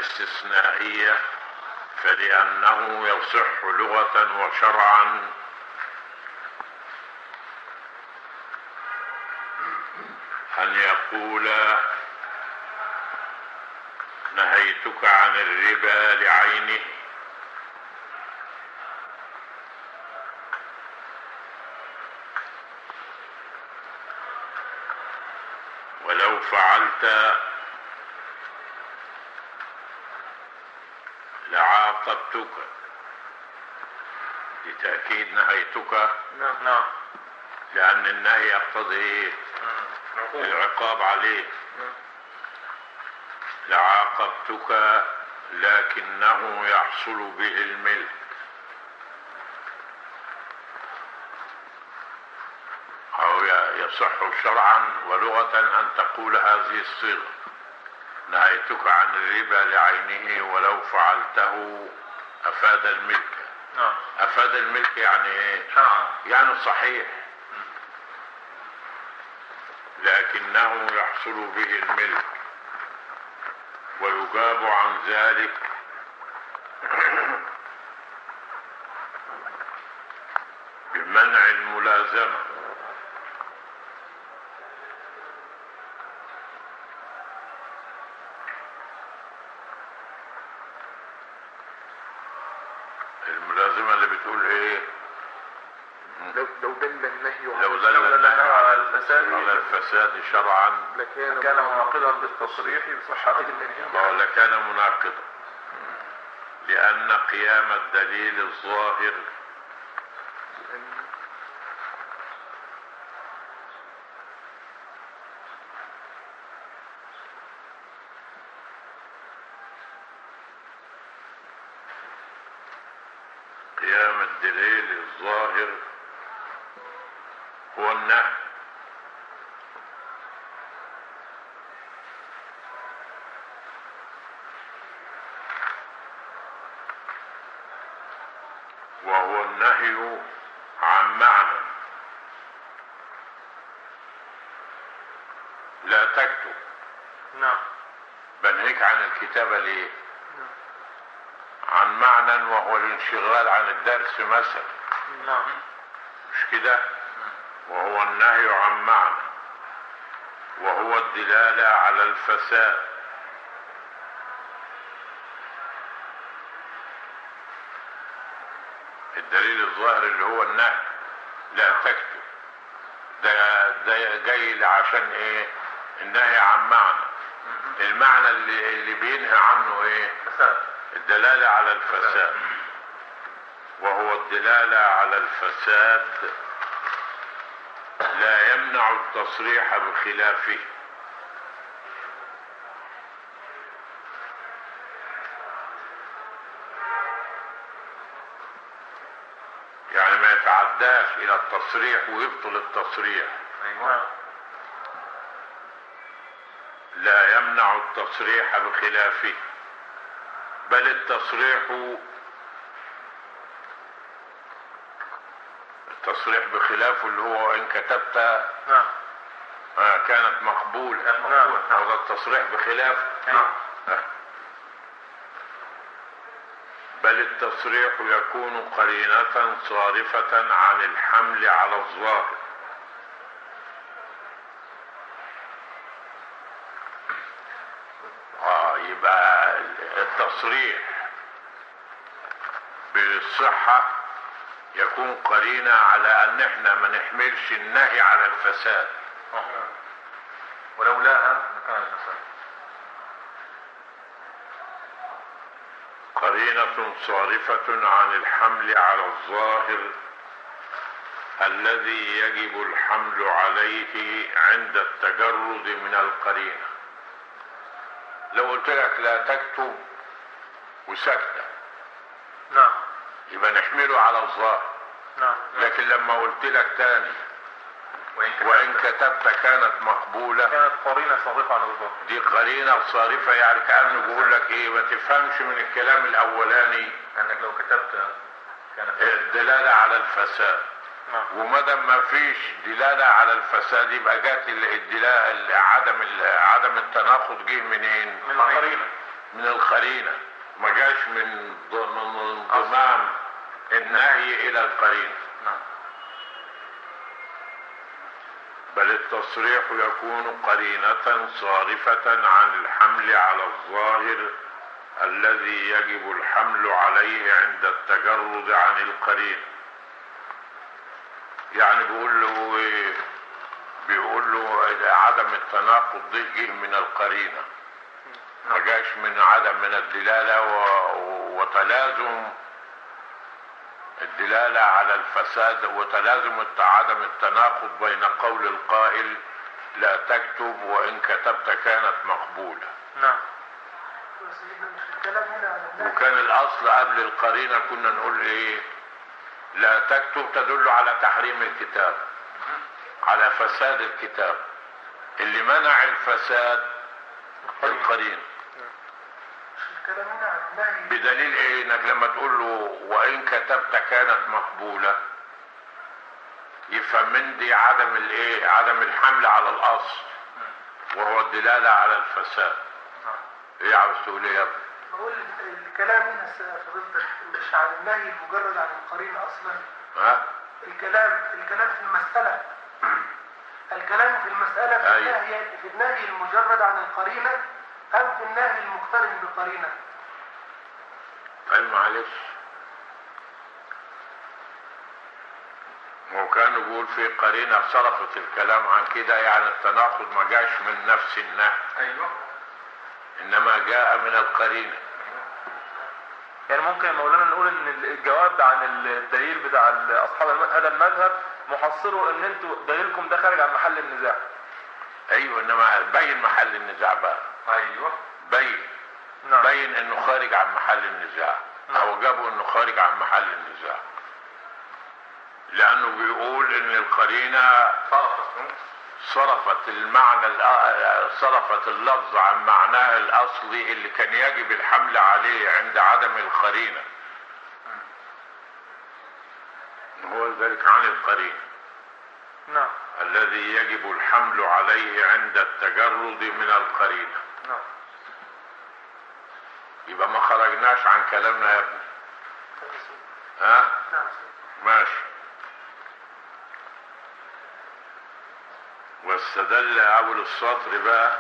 الاستثنائية فلأنه يصح لغة وشرعا أن يقول نهيتك عن الربا لعينه، ولو فعلت لعاقبتك، لتأكيد نهيتك. نعم. لأن النهي يقتضي العقاب عليه. لعاقبتك لكنه يحصل به الملك. أو يصح شرعا ولغة أن تقول هذه الصيغة: نهيتك عن الربا لعينه ولو فعلته أفاد الملك. أفاد الملك يعني إيه؟ يعني صحيح، لكنه يحصل به الملك. ويجاب عن ذلك بمنع الملازمة. الملازمة اللي بتقول ايه؟ لو دل النهي على الفساد شرعا لكان مناقضا للتصريح بصحة النهي. لكان مناقضا، لأن قيام الدليل الظاهر هو النهي. وهو النهي عن معنى. لا تكتب. نعم. بنهيك عن الكتابة ليه؟ عن معنى وهو الانشغال عن الدرس مثلا. نعم. مش كده؟ وهو النهي عن معنى، وهو الدلالة على الفساد. الدليل الظاهر اللي هو النهي لا تكتب، ده جاي عشان ايه؟ النهي عن معنى. المعنى اللي بينهي عنه ايه؟ الدلالة على الفساد. وهو الدلالة على الفساد لا يمنع التصريح بخلافه. يعني ما يتعداش إلى التصريح ويبطل التصريح. لا يمنع التصريح بخلافه، بل التصريح بخلافه اللي هو إن كتبت كانت مقبولة. هذا التصريح بخلافه. بل التصريح يكون قرينة صارفة عن الحمل على الظاهر. يبقى التصريح بالصحة يكون قرينة على ان احنا ما نحملش النهي على الفساد. ولولاها كان الفساد. قرينة صارفة عن الحمل على الظاهر الذي يجب الحمل عليه عند التجرد من القرينة. لو قلت لك لا تكتب وسكت، نعم، يبقى نحمله على الظاهر. نعم. لكن لما قلت لك تاني وإن كتبت كانت مقبولة، كانت قرينة صارفة عن الظاهر. دي قرينة صارفة، يعني كأنه بيقول لك ايه؟ ما تفهمش من الكلام الأولاني انك لو كتبت كانت الدلالة على الفساد. ومادام ما فيش دلالة على الفساد يبقى جات الدلالة عدم التناقض جه منين؟ من القرينة. من القرينة، ما جاش من انضمام النهي إلى القرينة. نعم. بل التصريح يكون قرينة صارفة عن الحمل على الظاهر الذي يجب الحمل عليه عند التجرد عن القرينة. يعني بيقول له عدم التناقض ده جه من القرينة، ما جاش من الدلالة وتلازم الدلالة على الفساد وتلازم عدم التناقض بين قول القائل لا تكتب وإن كتبت كانت مقبولة. نعم. وكان الأصل قبل القرينة كنا نقول إيه؟ لا تكتب تدل على تحريم الكتاب، على فساد الكتاب. اللي منع الفساد القرينة. بدليل ايه؟ انك لما تقول له وان كتبت كانت مقبولة، يفهم من دي عدم الايه؟ عدم الحمل على الاصل وهو الدلالة على الفساد. ايه عاوز تقول ايه يا ابني؟ بقول الكلام هنا فضلتك مش عن النهي مجرد عن القرينة اصلا. ها؟ الكلام في المسألة الكلام في المسألة في النهي المجرد عن القرينة أم في النهي المقترن بقرينة؟ طيب معلش، وكانوا بيقول في قرينة صرفت الكلام عن كده، يعني التناقض ما جاش من نفس النهي. ايوه. انما جاء من القرينة. يعني ممكن يا مولانا نقول ان الجواب عن الدليل بتاع اصحاب هذا المذهب محصله ان انتوا دليلكم ده خارج عن محل النزاع. ايوه، انما بين محل النزاع بقى. ايوه. بين. نعم. بين انه خارج عن محل النزاع. نعم. او جابوا انه خارج عن محل النزاع، لانه بيقول ان القرينة صرفت المعنى صرفت اللفظ عن معناه الاصلي اللي كان يجب الحمل عليه عند عدم القرينة. هو ذلك عن القرينة. نعم. الذي يجب الحمل عليه عند التجرد من القرينة. نعم. يبقى ما خرجناش عن كلامنا يا ابني. ها؟ ماشي. واستدل أول السطر بقى،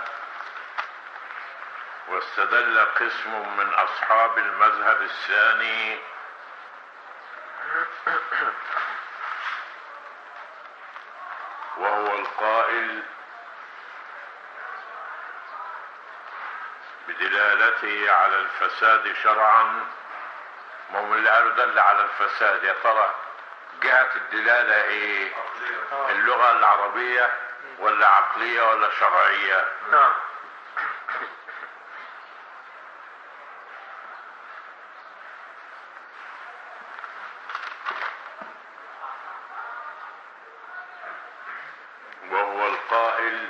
واستدل قسم من أصحاب المذهب الثاني وهو القائل بدلالته على الفساد شرعا. ما هو اللي قالوا دل على الفساد، يا ترى جهة الدلالة ايه؟ اللغة العربية ولا عقلية ولا شرعية؟ نعم. وهو القائل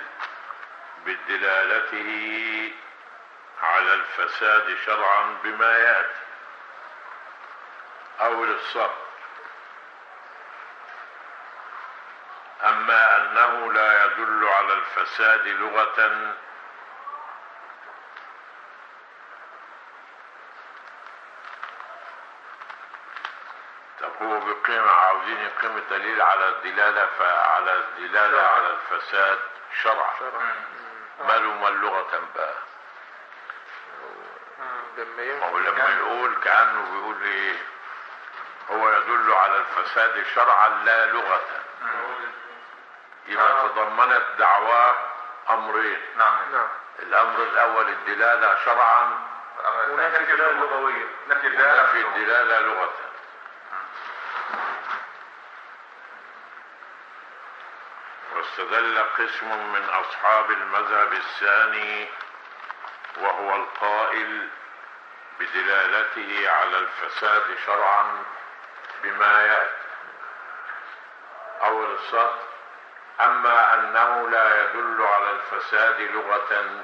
بدلالته على الفساد شرعا بما يأتي. أول السطر: أما أنه لا يدل على الفساد لغة طب هو بقيمة عاوزين يقيم الدليل على الدلالة، فعلى الدلالة على الفساد شرعا. ماله ما اللغة بقى؟ لما يقول كأنه بيقول ايه؟ هو يدل على الفساد شرعا لا لغة، يبقى تضمنت دعواه أمرين. نعم. الأمر الأول الدلالة شرعا، ونفي الدلالة اللغوية. ونفي الدلالة لغة. واستدل قسم من أصحاب المذهب الثاني وهو القائل بدلالته على الفساد شرعا بما يأتي. أول السطر: أما أنه لا يدل على الفساد لغة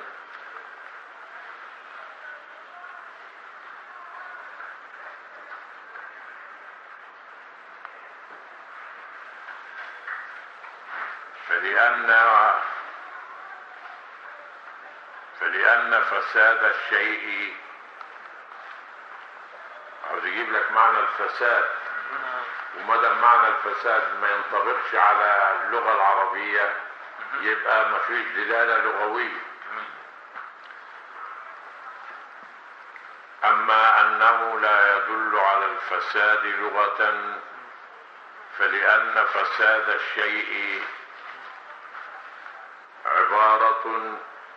فلأن فساد الشيء يجيب لك معنى الفساد، وما دام معنى الفساد ما ينطبقش على اللغة العربية يبقى ما فيش دلالة لغوية. أما أنه لا يدل على الفساد لغة فلأن فساد الشيء عبارة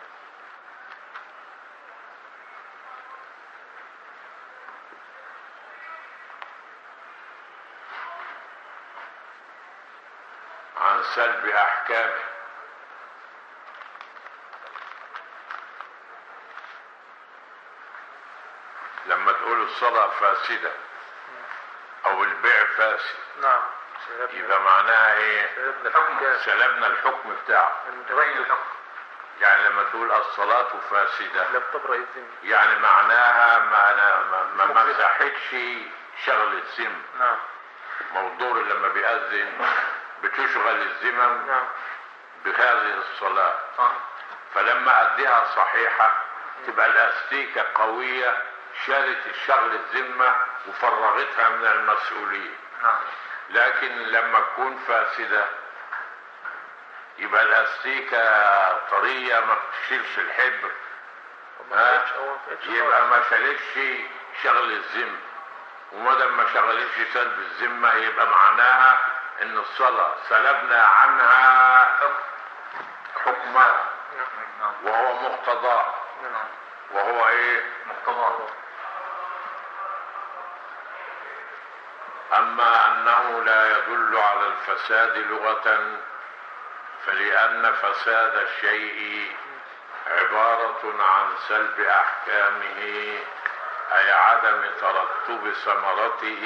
عن سلب أحكامه. لما تقول الصلاة فاسدة أو البيع فاسد، نعم، يبقى معناها إيه؟ سلبنا الحكم بتاعه. يعني لما تقول الصلاة فاسدة لم تبرأ الذمة، يعني معناها ما مسحتش شغل الذمة. نعم. موضوع لما بيأذن بتشغل الذمم نعم. بهذه الصلاة، فلما أديها صحيحة تبقى الأستيكة قوية، شالت الشغل الذمة وفرغتها من المسؤولية. لكن لما تكون فاسدة يبقى الأستيكة طرية ما بتشيلش الحبر، يبقى ما شالتش شغل الذمة، وما دام ما شغلتش سلب الذمة يبقى معناها ان الصلاة سلبنا عنها حكمها وهو مقتضاه. وهو ايه؟ مقتضاه. اما انه لا يدل على الفساد لغة فلأن فساد الشيء عبارة عن سلب احكامه، اي عدم ترتب ثمرته.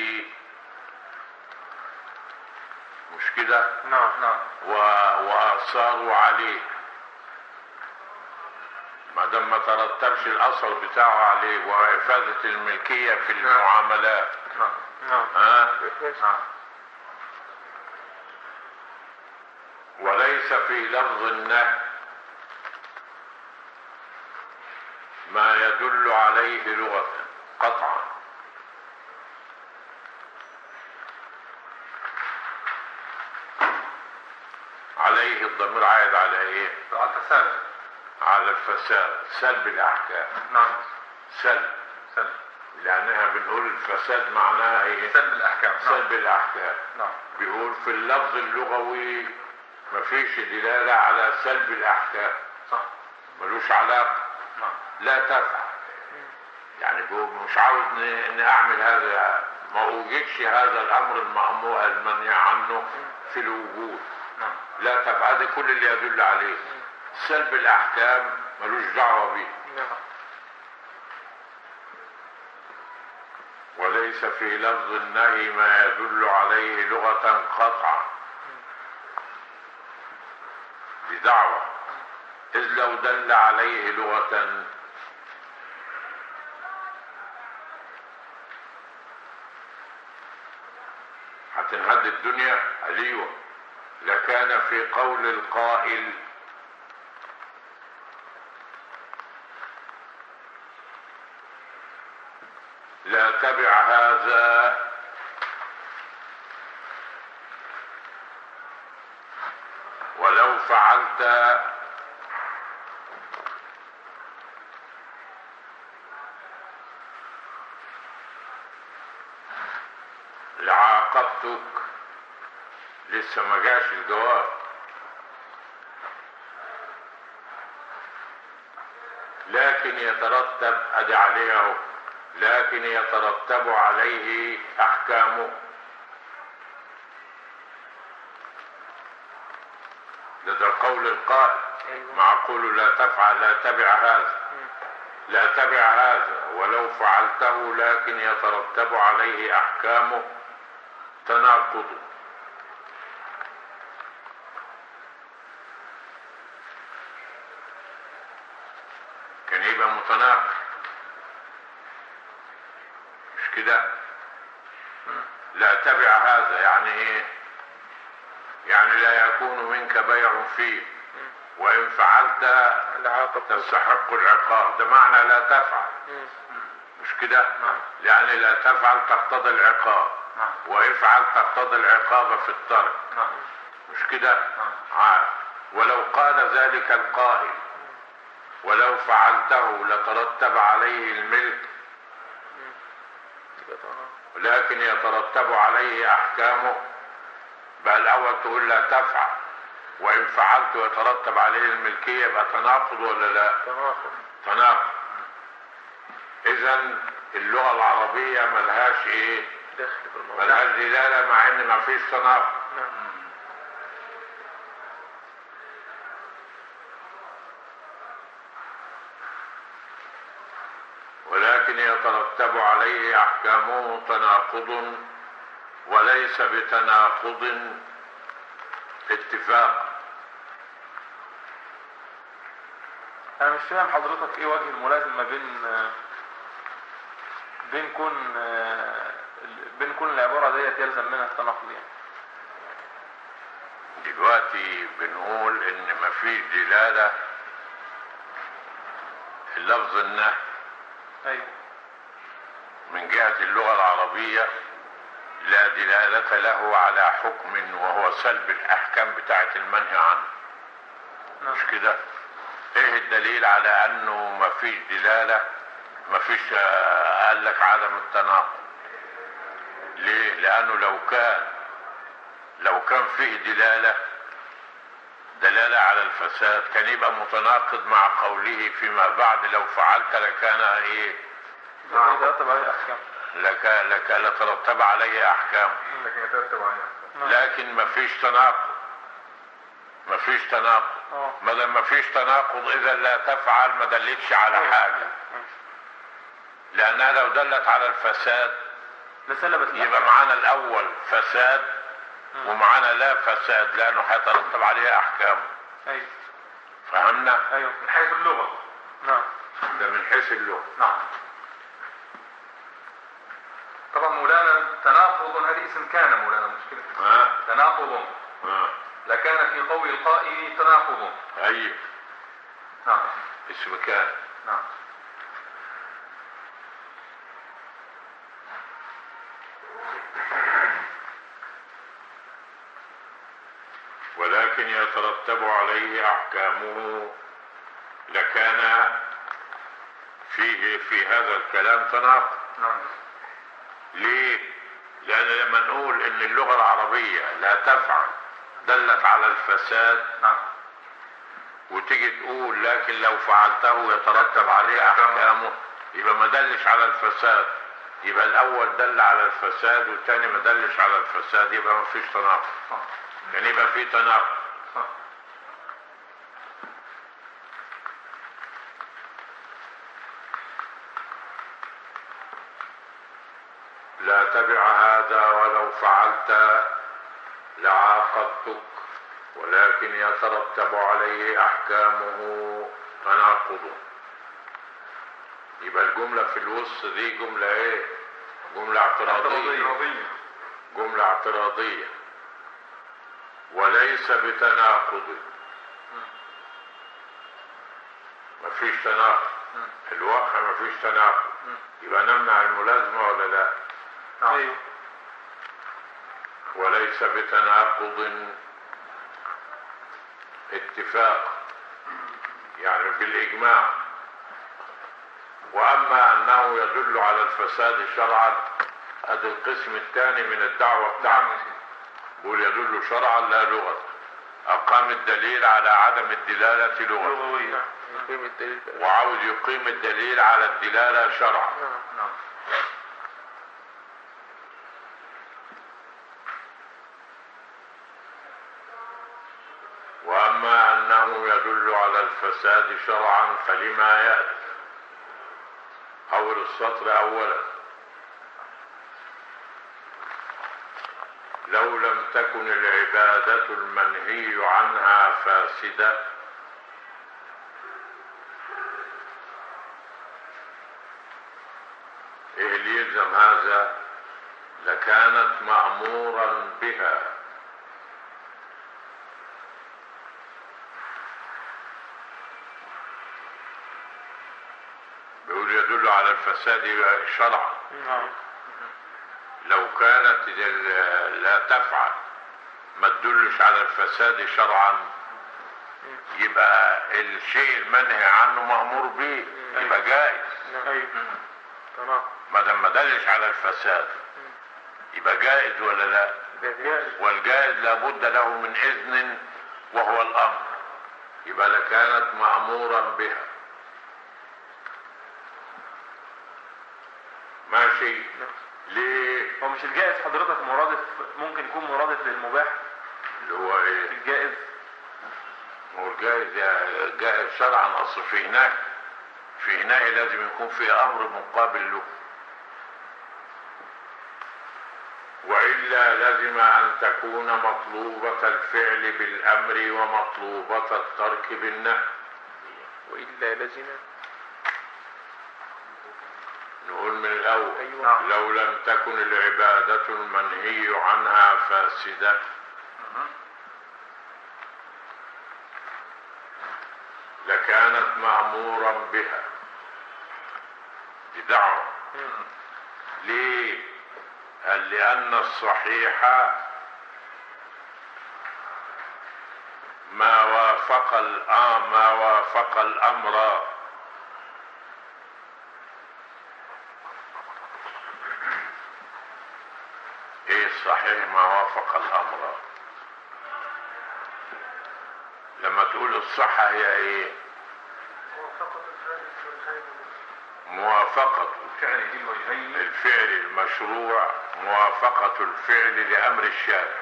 مش كده؟ نعم. وآثاره عليه، ما دام ما ترتبش الأثر بتاعه عليه، وإفادة الملكية في المعاملات. وليس في لفظ النهي ما يدل عليه لغة قطعا. عليه الضمير عائد على ايه؟ على الفساد. على الفساد، سلب الاحكام. نعم. سلب لانها بنقول الفساد معناها ايه؟ سلب الاحكام. سلب الاحكام. نعم. بيقول في اللفظ اللغوي مفيش دلالة على سلب الاحكام. صح. ملوش علاقة. نعم. لا تفعل. يعني مش عاوز نعمل هذا، ما اوجدش هذا الامر المأمور المنهي عنه في الوجود. لا تفعل، هذا كل اللي يدل عليه. سلب الاحكام ملوش دعوه بيه. وليس في لفظ النهي ما يدل عليه لغة قطعا، بدعوة، إذ لو دل عليه لغة هتنهد الدنيا. أليوه، لكان في قول القائل لا تبع هذا ولو فعلت لعاقبتك. لسه ما جاش الجواب. لكن يترتب ادي عليه اهو، لكن يترتب عليه احكامه. ده قول القائل. معقول لا تفعل، لا تبع هذا، لا تبع هذا ولو فعلته لكن يترتب عليه احكامه. تناقض. كان يبقى متناقض، مش كده؟ لا تبع هذا يعني ايه؟ يعني لا يكون منك بيع فيه، وان فعلت تستحق العقاب. ده معنى لا تفعل، مش كده؟ يعني لا تفعل تقتضي العقاب، وافعل تقتضي العقاب في الترك، مش كده؟ ولو قال ذلك القائل ولو فعلته لترتب عليه الملك، ولكن يترتب عليه احكامه، بقى الاول تقول لا تفعل وان فعلت يترتب عليه الملكيه، يبقى تناقض ولا لا؟ تناقض. اذا اللغه العربيه ملهاش ايه؟ ملهاش دلاله، مع ان ما فيش تناقض. ولكن يترتب عليه احكامه تناقض وليس بتناقض اتفاق. انا مش فاهم حضرتك ايه وجه الملازمه بين كون العباره ديت يلزم منها التناقض يعني. دلوقتي بنقول ان مفيش دلاله لفظ النهي. ايوه. من جهه اللغه العربيه لا دلاله له على حكم وهو سلب الاحكام بتاعه المنهي عنه. مش كده؟ ايه الدليل على انه مفيش دلاله؟ مفيش قال لك عدم التناقض. ليه؟ لانه لو كان فيه دلاله على الفساد كان يبقى متناقض مع قوله فيما بعد لو فعلت لكان ايه؟ يترتب عليه احكام. لترتب عليه احكام. لكن مفيش تناقض. ما دام مفيش تناقض اذا لا تفعل ما دلتش على حاجه، لانها لو دلت على الفساد يبقى معانا الاول فساد ومعانا لا فساد، لانه هيترتب عليه احكام. ايوه. فهمنا؟ ايوه. من حيث اللغه. نعم. ده من حيث اللغه. نعم. طبعا مولانا تناقض هذه اسم كان مولانا مشكلة. تناقض. لكان في قول القائل تناقض. ايوه. نعم. اسم كان. نعم. ولكن يترتب عليه احكامه لكان فيه في هذا الكلام تناقض. نعم. ليه؟ لان لما نقول ان اللغه العربيه لا تفعل دلت على الفساد، نعم. وتيجي تقول لكن لو فعلته يترتب عليه احكامه، يبقى ما دلش على الفساد. يبقى الاول دل على الفساد والثاني ما دلش على الفساد، يبقى ما فيش تناقض. يعني يبقى في تناقض. لا تبع هذا ولو فعلت لعاقبتك، ولكن يترتب عليه احكامه تناقض. يبقى الجملة في الوسط دي جملة ايه؟ جملة اعتراضية وليس بتناقض. مفيش تناقض. في الواقع مفيش تناقض. يبقى نمنع الملازمة ولا لا؟ ايوه. وليس بتناقض اتفاق، يعني بالاجماع. واما انه يدل على الفساد شرعا، هذا القسم الثاني من الدعوة بتاعنا. بقول يدل شرعا لا لغة. اقام الدليل على عدم الدلالة لغوية، وعاوز يقيم الدليل على الدلالة شرعا. واما انه يدل على الفساد شرعا فلما يأتي اول السطر اولا: لو لم تكن العبادة المنهي عنها فاسدة ايه اللي يلزم هذا؟ لكانت مأمورا بها. بيقول يدل على الفساد شرعا. لو كانت لا تفعل ما تدلش على الفساد شرعا يبقى الشيء المنهي عنه مأمور به، يبقى جائز. ما دام ما دلش على الفساد يبقى جائز ولا لا؟ والجائز لابد له من إذن وهو الأمر، يبقى لكانت مأمورا بها. ماشي. ليه؟ هو مش الجائز حضرتك مرادف، ممكن يكون مرادف للمباح اللي هو ايه؟ الجائز. هو الجائز جائز شرعا، اصل في نهي لازم يكون في امر مقابل له، والا لازم ان تكون مطلوبة الفعل بالامر ومطلوبة الترك بالنهي. وإلا لازم نقول من الأول. أيوة. لو لم تكن العبادة المنهي عنها فاسدة لكانت مأمورا بها. دي دعوة. ليه؟ قال لأن الصحيح ما وافق الأمر. ايه الصحيح ما وافق الأمر؟ لما تقول الصحة هي ايه؟ موافقة الفعل المشروع، موافقة الفعل لأمر الشارع.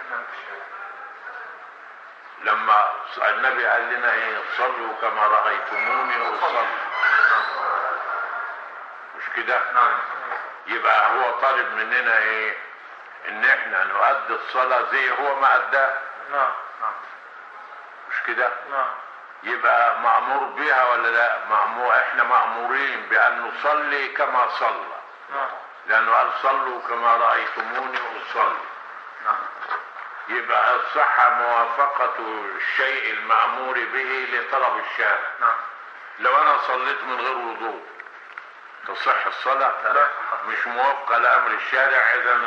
لما النبي قال لنا ايه؟ صلوا كما رأيتموني أصلي، مش كده؟ يبقى هو طالب مننا ايه؟ ان احنا نؤدي الصلاة زي هو ما أداها. مش كده؟ يبقى مأمور بها ولا لا؟ احنا مأمورين بأن نصلي كما صلى، لأنه قال صلوا كما رأيتموني أصلي. يبقى الصحة موافقة الشيء المأمور به لطلب الشارع. لو أنا صليت من غير وضوء تصح الصلاة؟ لا. مش موافقة لأمر الشارع.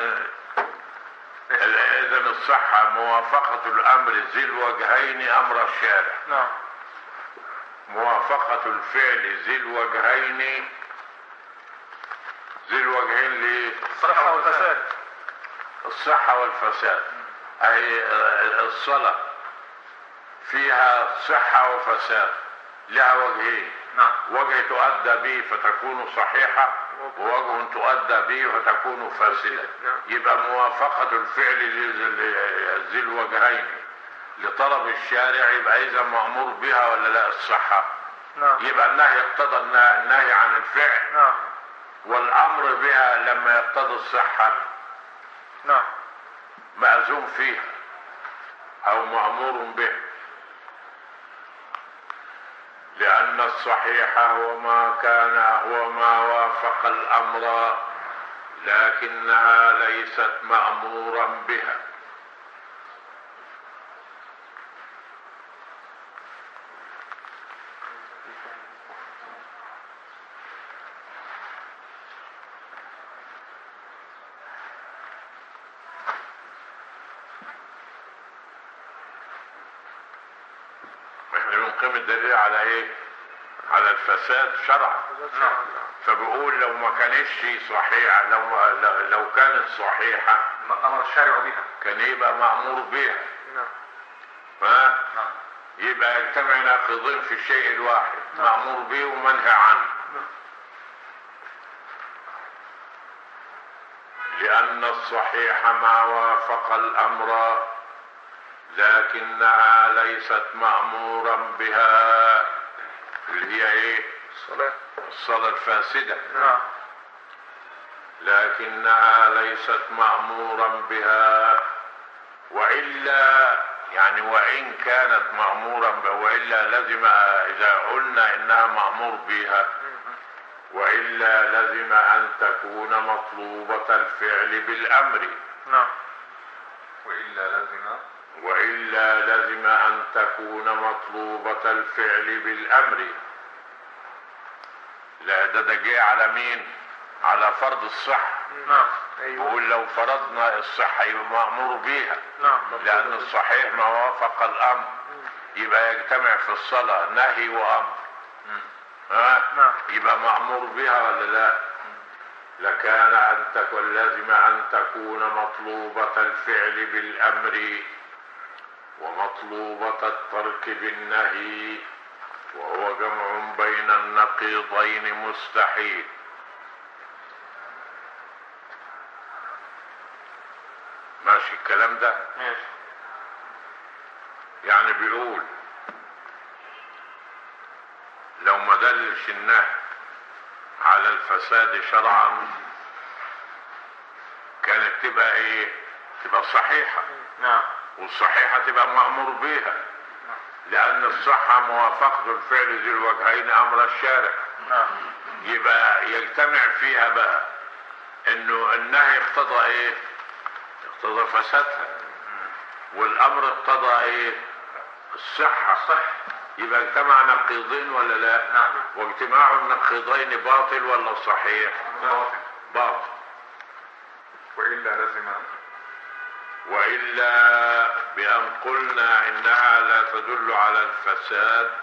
إذا الصحة موافقة الأمر ذي الوجهين أمر الشارع. موافقة الفعل ذي الوجهين ليه؟ الصحة والفساد. الصحة والفساد. أي الصلاة فيها صحة وفساد، لها وجهين. وجه تؤدى به فتكون صحيحة، ووجه تؤدى به فتكون فاسدة. يبقى موافقة الفعل ذي الوجهين لطلب الشارع يبقى إذا مأمور بها ولا لا الصحة؟ يبقى النهي يقتضى النهي عن الفعل، والأمر بها لما يقتضي الصحة مأذون فيها أو مأمور به. لأن الصحيح هو ما وافق الأمر لكنها ليست مأمورا بها. احنا بنقيم الدليل على ايه؟ على الفساد شرعا. فبقول لو ما كانتش صحيحة، لو كانت صحيحة أمر الشارع بها كان يبقى مأمور بها. ها؟ يبقى يجتمع ناقضين في الشيء الواحد، مأمور به ومنهى عنه. لأن الصحيح ما وافق الأمر لكنها ليست مأمورا بها، اللي هي ايه؟ الصلاة الفاسدة. لكنها ليست مأمورا بها، وإلا يعني وإن كانت مأمورا بها، وإلا لازم إذا قلنا إنها مأمور بها وإلا لازم أن تكون مطلوبة الفعل بالأمر. وإلا لازم أن تكون مطلوبة الفعل بالأمر. لا ده جه على مين؟ على فرض الصحة. نعم. بقول لو فرضنا الصحة يبقى مأمور بيها. نعم. لأن الصحيح ما وافق الأمر يبقى يجتمع في الصلاة نهي وأمر. نعم. يبقى مأمور بها ولا لا؟ لكان أن تكون لازم أن تكون مطلوبة الفعل بالأمر ومطلوبة الترك بالنهي، وهو جمع بين النقيضين مستحيل. ماشي الكلام ده؟ ماشي. يعني بيقول لو ما دلش النهي على الفساد شرعا كانت تبقى ايه؟ تبقى صحيحة. نعم. والصحيحة تبقى مأمور بيها، لأن الصحة موافقة الفعل ذي الوجهين أمر الشارع. نعم. يبقى يجتمع فيها بقى إنه النهي اقتضى إيه؟ اقتضى فسادها، والأمر اقتضى إيه؟ الصحة. يبقى اجتمع نقيضين ولا لا؟ نعم. واجتماع النقيضين باطل ولا صحيح؟ باطل. وإلا لازم وإلا بأن قلنا إنها لا تدل على الفساد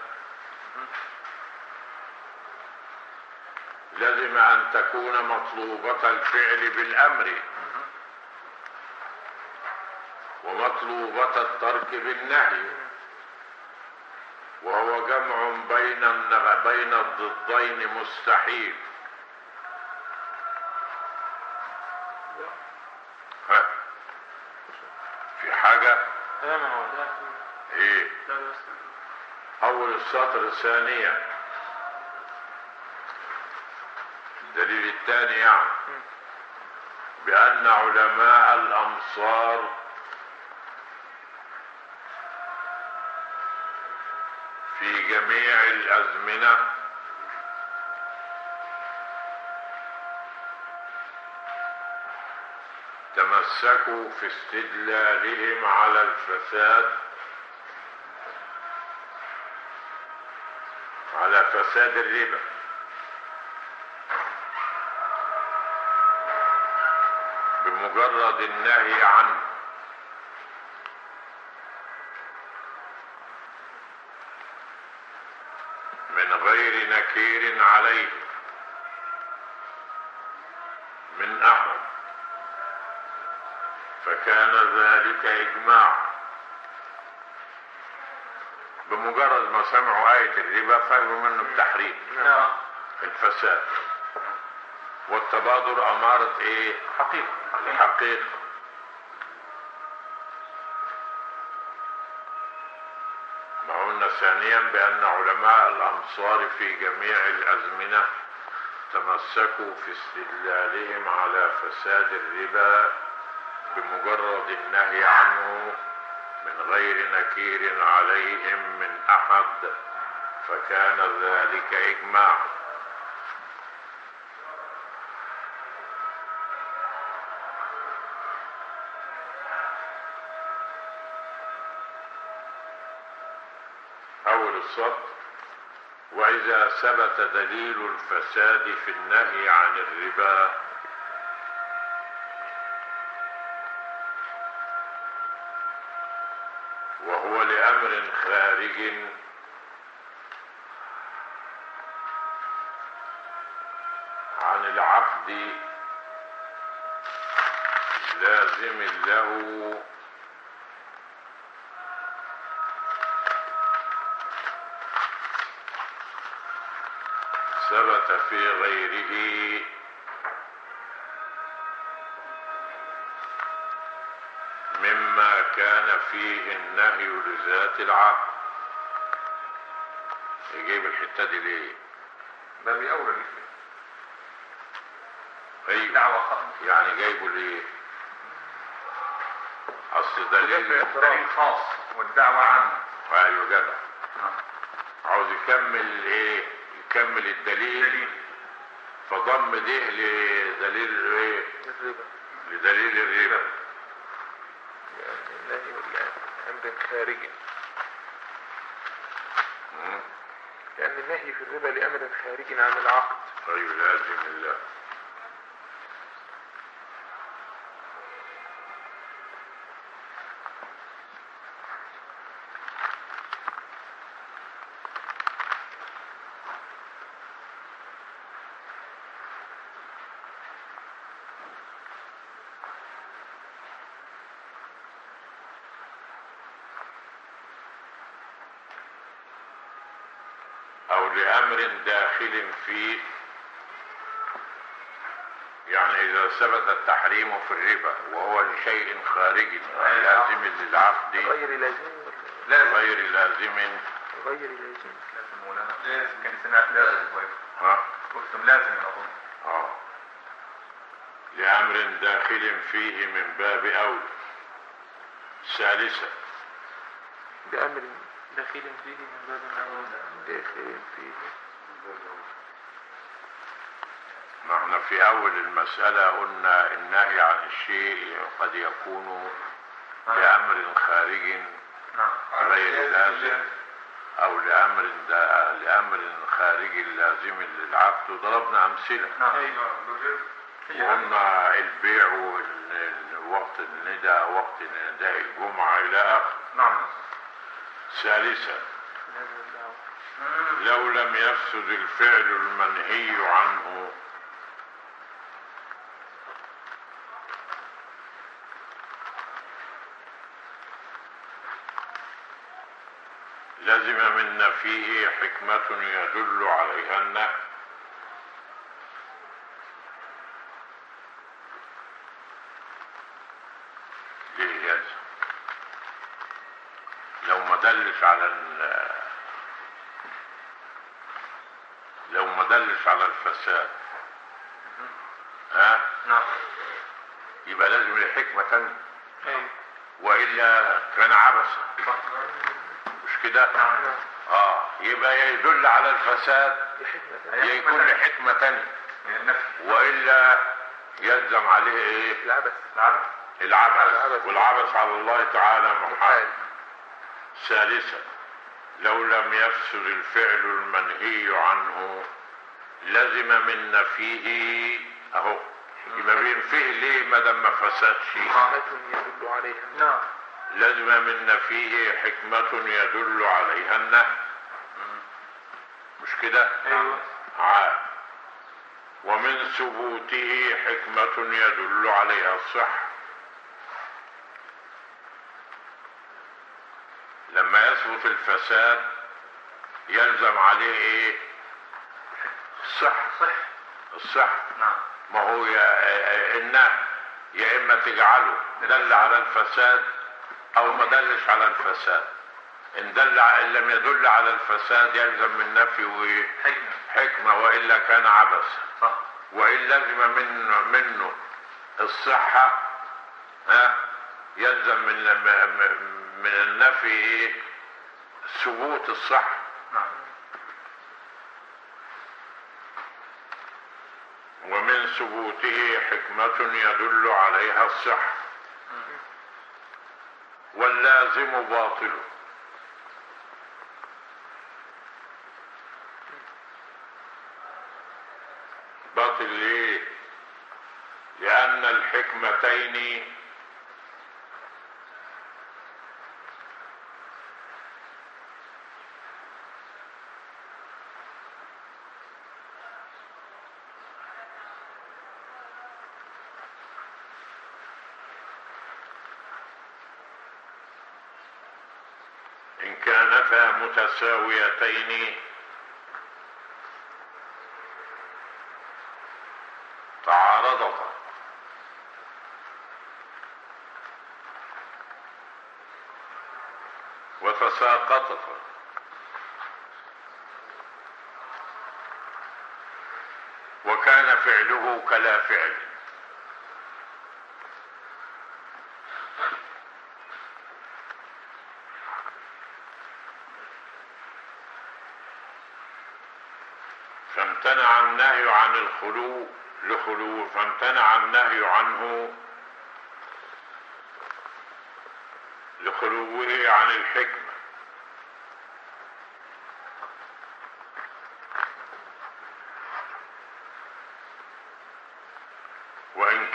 لازم أن تكون مطلوبة الفعل بالأمر ومطلوبة الترك بالنهي، وهو جمع بين الضدين مستحيل. في حاجة؟ ايه؟ اول السطر الثانية الدليل الثاني يعني بأن علماء الأمصار في جميع الأزمنة تمسكوا في استدلالهم على الفساد على فساد الربا بمجرد النهي عنه من غير نكير عليه من أحد، فكان ذلك إجماع. بمجرد ما سمعوا آية الربا فهموا منه التحريم. نعم. الفساد والتبادر أمارة إيه؟ حقيقة. ما قلنا ثانيا بأن علماء الأمصار في جميع الأزمنة تمسكوا في استدلالهم على فساد الربا بمجرد النهي عنه من غير نكير عليهم من أحد، فكان ذلك إجماع. أول السطر وإذا ثبت دليل الفساد في النهي عن الربا وهو لأمر خارج عن العقد لازم له ثبت في غيره مما كان فيه النهي لذات العقد. يجيب الحتة دي ليه؟ ده بأولى ليه؟ ايوه دعوة خاصة. يعني جايبه ليه؟ اصل دليل خاص والدعوة عامة. ايوه جدع. عاوز يكمل ايه؟ يكمل الدليل فضم ده لدليل ايه؟ لدليل الربا. النهي ولا أمر خارجي؟ لأن النهي في الربا لأمر خارج عن العقد ويلازم الله. أو لأمر داخل فيه، يعني إذا ثبت التحريم في الربا وهو لشيء خارجي لازم للعقد غير لازم غير لازم لازم كان سمعت لازم قلتم لازم أظن. لأمر داخل فيه من باب أولى. ثالثا بأمر داخل فيه من باب أولى. داخل فيه. نحن في أول المسألة قلنا النهي عن الشيء قد يكون لأمر خارج غير لازم أو لأمر خارج لازم للعقد، وضربنا أمثلة. وقلنا البيع وقت النداء، وقت نداء الجمعة إلى آخره. ثالثا لو لم يفسد الفعل المنهي عنه لزم من نفيه حكمة يدل عليها النهي. ليه يلزم؟ لو ما دلش على الفساد يبقى لازم الحكمة تانية، وإلا كان عبثا، مش كده؟ يبقى يدل على الفساد يكون لحكمة تانية، وإلا يلزم عليه ايه؟ العبث، والعبث على الله تعالى محال. ثالثا لو لم يفسد الفعل المنهي عنه لزم من نفيه يبقى بينفيه ليه ما دام ما فسدش؟ يدل عليها. لزم من نفيه حكمة يدل عليها النهي، مش كده؟ ومن ثبوته حكمة يدل عليها الصحة. لما يثبت الفساد يلزم عليه ايه؟ الصحة. ما هو النهي يا اما تجعله دل على الفساد او ما دلش على الفساد. ان لم يدل على الفساد يلزم من نفيه حكمة، وإلا كان عبث. وإن لزم منه الصحة يلزم من النفي ثبوت الصحة. ومن ثبوته حكمة يدل عليها الصحة، واللازم باطل. باطل ليه؟ لأن الحكمتين إن كانتا متساويتين تعارضتا وتساقطتا، وكان فعله كلا فعل، فامتنع النهي عن الخلو فامتنع النهي عنه لخلوه عن الحكمة.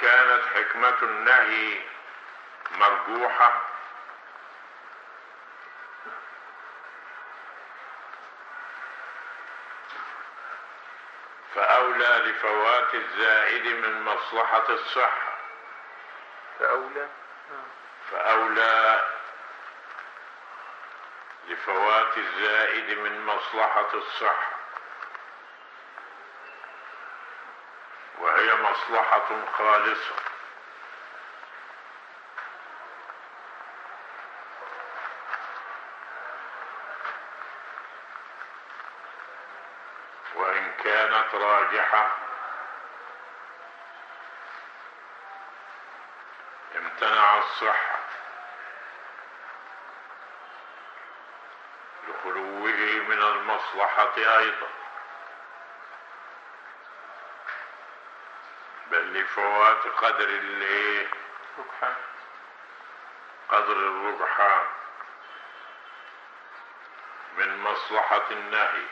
كانت حكمة النهي مرجوحة فأولى لفوات الزائد من مصلحة الصحة. فأولى لفوات الزائد من مصلحة الصحة، وهي مصلحة خالصة. وإن كانت راجحة امتنع الصحة لخلوه من المصلحة أيضا، بل لفوات قدر الرجحان من مصلحة النهي،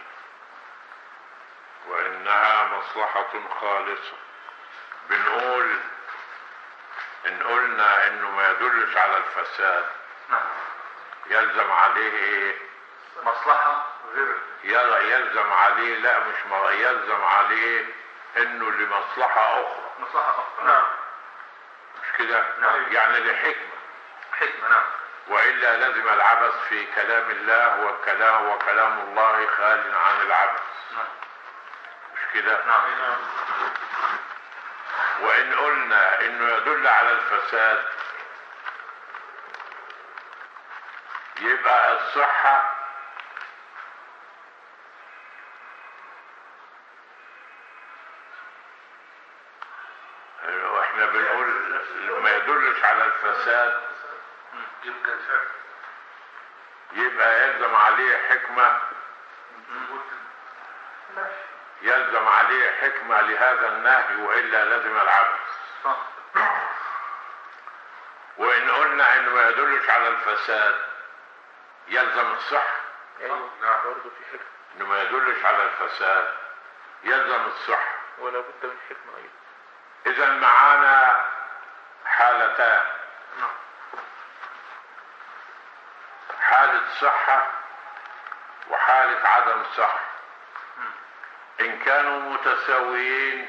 وإنها مصلحة خالصة. بنقول إن قلنا إنه ما يدلش على الفساد يلزم عليه إيه؟ مصلحة غير يلزم عليه، لا مش يلزم عليه إنه لمصلحة أخرى. مصلحة أخرى. نعم. مش كده؟ نعم. يعني لحكمة. حكمة. نعم. وإلا لازم العبث في كلام الله، وكلام الله خال عن العبث. نعم. مش كده؟ نعم. وإن قلنا إنه يدل على الفساد يبقى الصحة واحنا بنقول ما يدلش على الفساد يبقى يلزم عليه حكمة، يلزم عليه حكمة لهذا النهي، وإلا لازم العبث. وإن قلنا إنه ما يدلش على الفساد يلزم الصحة. ايوه برضه في حكمة. إنه ما يدلش على الفساد يلزم الصحة، ولا بد من حكمة ايضا. إذا معانا حالتان، حالة صحة وحالة عدم صحة. إن كانوا متساويين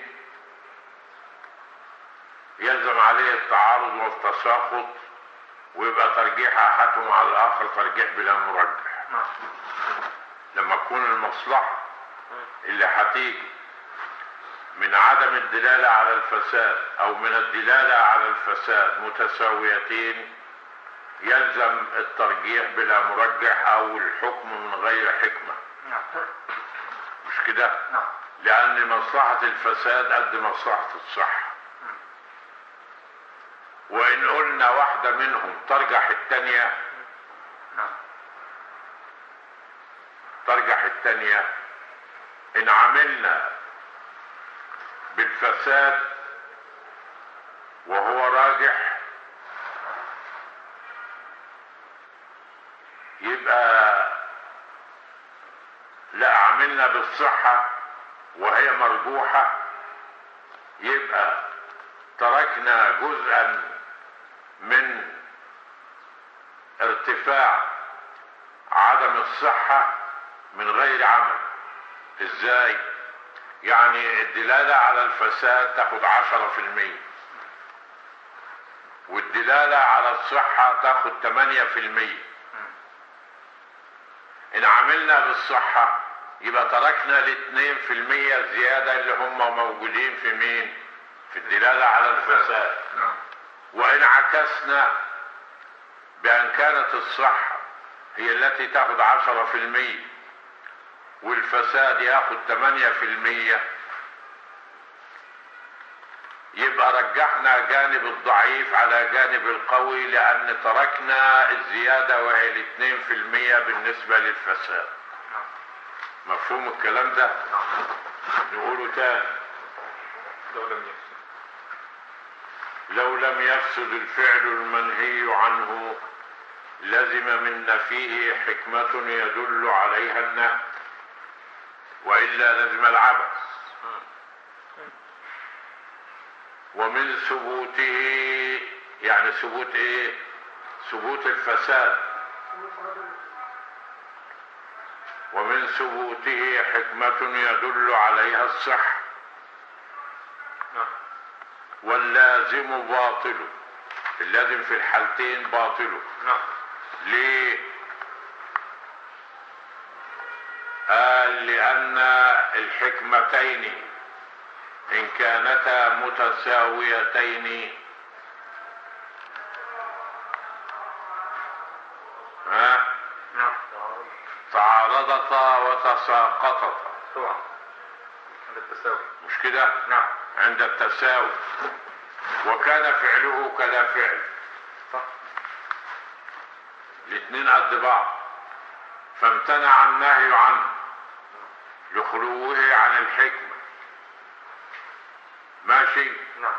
يلزم عليه التعارض والتساقط، ويبقى ترجيح أحدهم على الآخر ترجيح بلا مرجح. لما تكون المصلحة اللي هتيجي من عدم الدلالة على الفساد أو من الدلالة على الفساد متساويتين يلزم الترجيح بلا مرجح أو الحكم من غير حكمة. مش كده؟ لأن مصلحة الفساد قد مصلحة الصحة. وإن قلنا واحدة منهم ترجح التانية إن عملنا بالفساد وهو راجح يبقى لا، عملنا بالصحة وهي مرجوحة يبقى تركنا جزءا من ارتفاع عدم الصحة من غير عمل. ازاي؟ يعني الدلالة على الفساد تاخد 10%، والدلالة على الصحة تاخد 8%. إن عملنا بالصحة يبقى تركنا ال2% الزيادة اللي هم موجودين في مين؟ في الدلالة على الفساد. وإن عكسنا بأن كانت الصحة هي التي تاخد 10% والفساد ياخد 8%، يبقى رجحنا جانب الضعيف على جانب القوي، لأن تركنا الزيادة وهي 2% بالنسبة للفساد. مفهوم الكلام ده؟ نقوله تاني. لو لم يفسد الفعل المنهي عنه لزم من نفيه حكمة يدل عليها النهي، وإلا لزم العبث. ومن ثبوته يعني ثبوت ايه؟ ثبوت الفساد. ومن ثبوته حكمة يدل عليها الصحة، واللازم باطله، اللازم في الحالتين باطله. ليه؟ قال لأن الحكمتين إن كانتا متساويتين تعارضتا وتساقطتا عند التساوي، مش كده؟ نعم. عند التساوي، وكان فعله كلا فعل، الاثنين قد بعض، فامتنع النهي عنه لخلوه عن الحكمة. ماشي؟ نعم.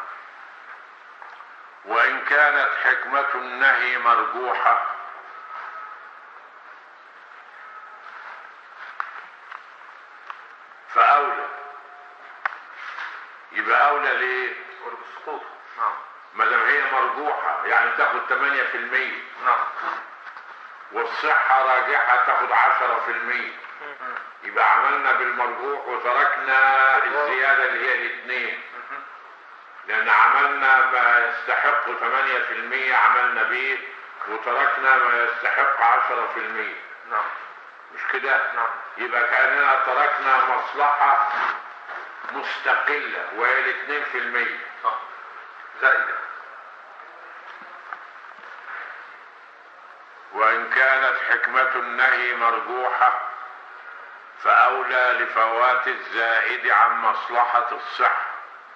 وإن كانت حكمة النهي مرجوحة فأولى. يبقى أولى ليه؟ بالسقوط. نعم. ما دام هي مرجوحة يعني تاخد 8%. نعم. والصحة راجحة تاخد 10%. يبقى عملنا بالمرجوح وتركنا الزيادة اللي هي الاثنين، لأن عملنا ما يستحق 8% عملنا به، وتركنا ما يستحق 10%. نعم. مش كده؟ نعم. يبقى كأننا تركنا مصلحة مستقلة وهي ال2% زائدة. وإن كانت حكمة النهي مرجوحة فأولى لفوات الزائد عن مصلحة الصحة،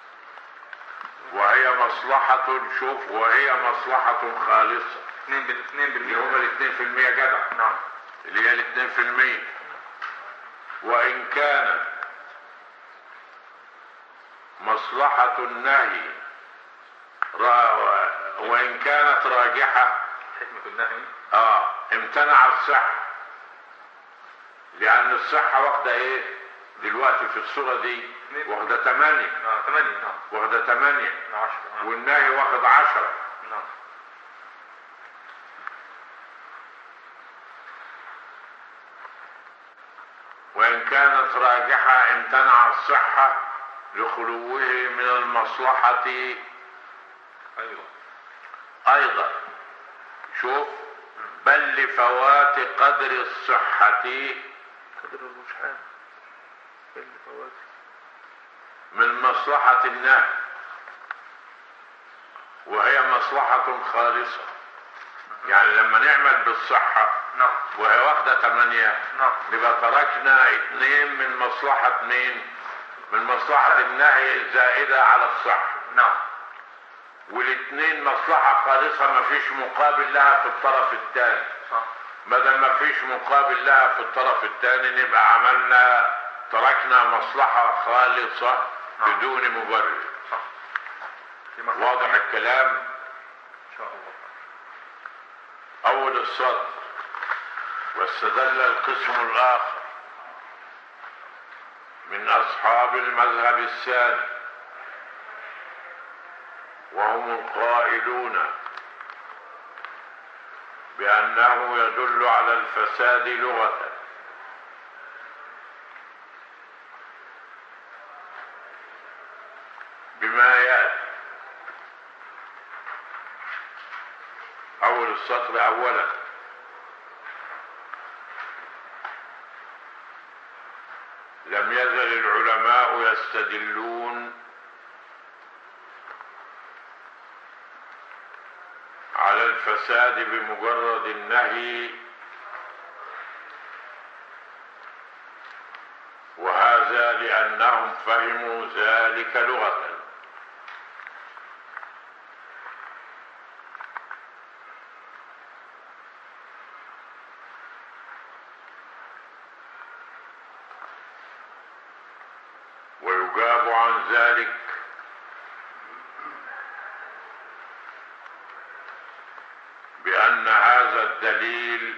وهي مصلحة، شوف، وهي مصلحة خالصة. 2% اللي هم 2% جدع. نعم. اللي هي 2%. وإن كانت مصلحة النهي وإن كانت راجحة حكمة النهي امتنع الصحة، لأن الصحة واخدة ايه دلوقتي في الصورة دي؟ واخدة 8. 8. نعم. واخدة 8. 10. والنهي واخد 10. نعم. وإن كانت راجحة امتنع الصحة لخلوه من المصلحة أيضا. شوف، بل لفوات قدر الصحة، قدر الرجحان لفوات من مصلحة النهي، وهي مصلحة خالصة. يعني لما نعمل بالصحة نعم. وهي واخدة 8، نعم. نبقى تركنا 2 من مصلحة مين؟ من مصلحة النهي الزائدة على الصحة. نعم. والاثنين مصلحة خالصة ما فيش مقابل لها في الطرف الثاني. ما دام ما فيش مقابل لها في الطرف الثاني نبقى عملنا تركنا مصلحة خالصة بدون مبرر. واضح الكلام؟ إن شاء الله. أول السطر: واستدل القسم الآخر من أصحاب المذهب الثاني وهم القائلون بأنه يدل على الفساد لغة بما يأتي. أول السطر: أولا لم يزل العلماء يستدلون على الفساد بمجرد النهي، وهذا لأنهم فهموا ذلك لغة، ويجاب عن ذلك بأن هذا الدليل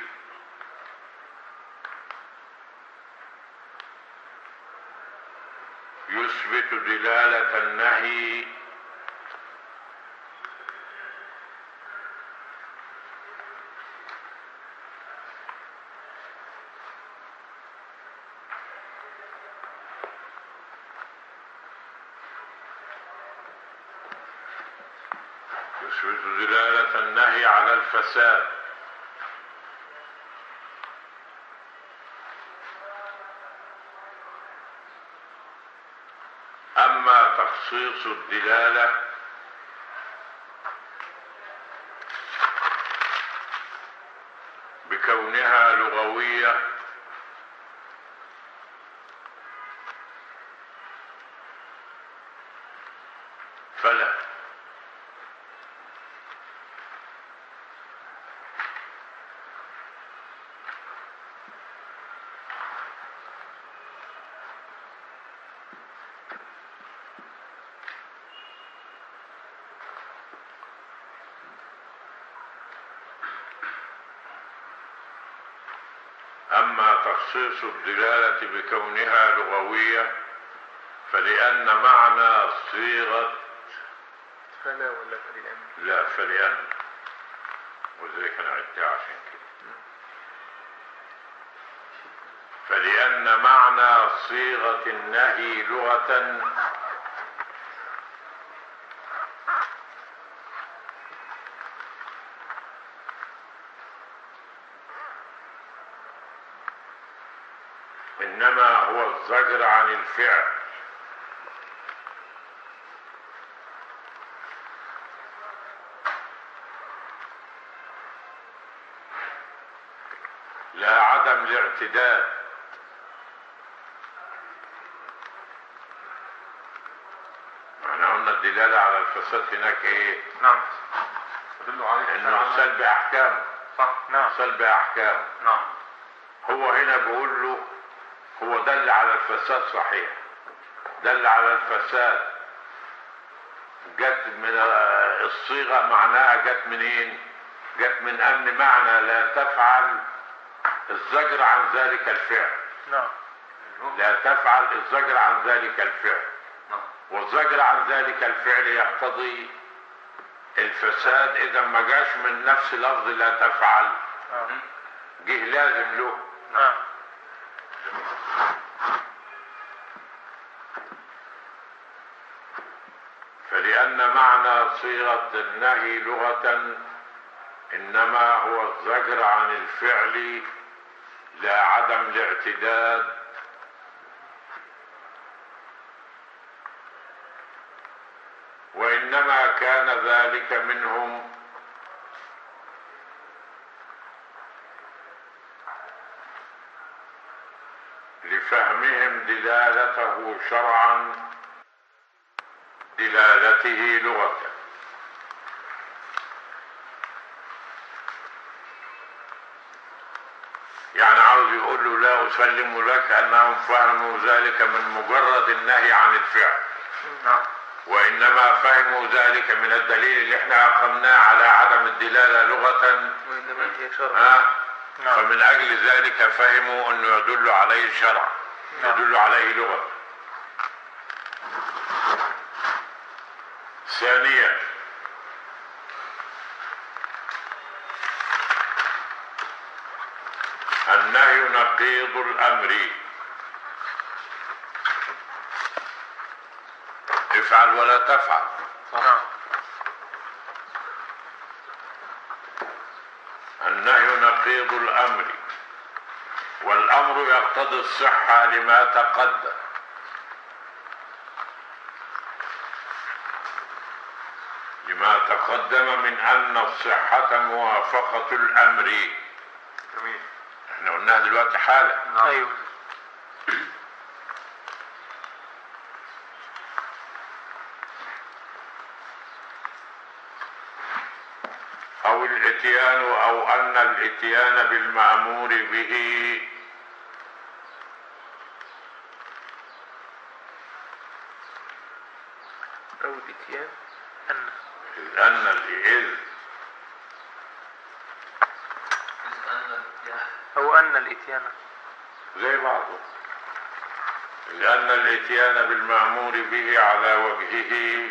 يثبت دلالة النهي يثبت دلالة النهي على الفساد. أما تخصيص الدلالة بكونها لغوية فلا. أما تخصيص الدلالة بكونها لغوية فلأن معنى صيغة فلا ولا فلأن؟ لا فلأن، وذلك أنا عدتها عشان كده. فلأن معنى صيغة النهي لغة إنما هو الزجر عن الفعل، لا عدم الاعتداد. احنا قلنا الدلالة على الفساد هناك ايه؟ نعم. تدل عليه انه سلب احكام. صح. نعم. سلب احكام. نعم. هو هنا بيقول له هو دل على الفساد صحيح، دل على الفساد، جت من الصيغة معناها جت منين؟ جت من أن معنى لا تفعل الزجر عن ذلك الفعل. نعم. لا تفعل الزجر عن ذلك الفعل. والزجر عن ذلك الفعل يقتضي الفساد. إذا ما جاش من نفس لفظ لا تفعل جه لازم له. نعم. فلأن معنى صيغة النهي لغة إنما هو الزجر عن الفعل لا عدم الاعتداد، وإنما كان ذلك منهم لفهمهم دلالته شرعا دلالته لغة. يعني عاوز يقول له لا أسلم لك أنهم فهموا ذلك من مجرد النهي عن الفعل، وإنما فهموا ذلك من الدليل اللي احنا أقمناه على عدم الدلالة لغة، فمن أجل ذلك فهموا أنه يدل عليه شرع، يدل عليه لغة. ثانيا النهي نقيض الأمر، افعل ولا تفعل. النهي نقيض الأمر، والأمر يقتضي الصحة لما تقدم، لما تقدم من أن الصحة موافقة الأمر. جميل. احنا قلناها دلوقتي حالا. أيوه. أو الإتيان، أو أن الإتيان بالمأمور به أو الإتيان أو أن الإتيان زي بعضه، لأن الإتيان بالمأمور به على وجهه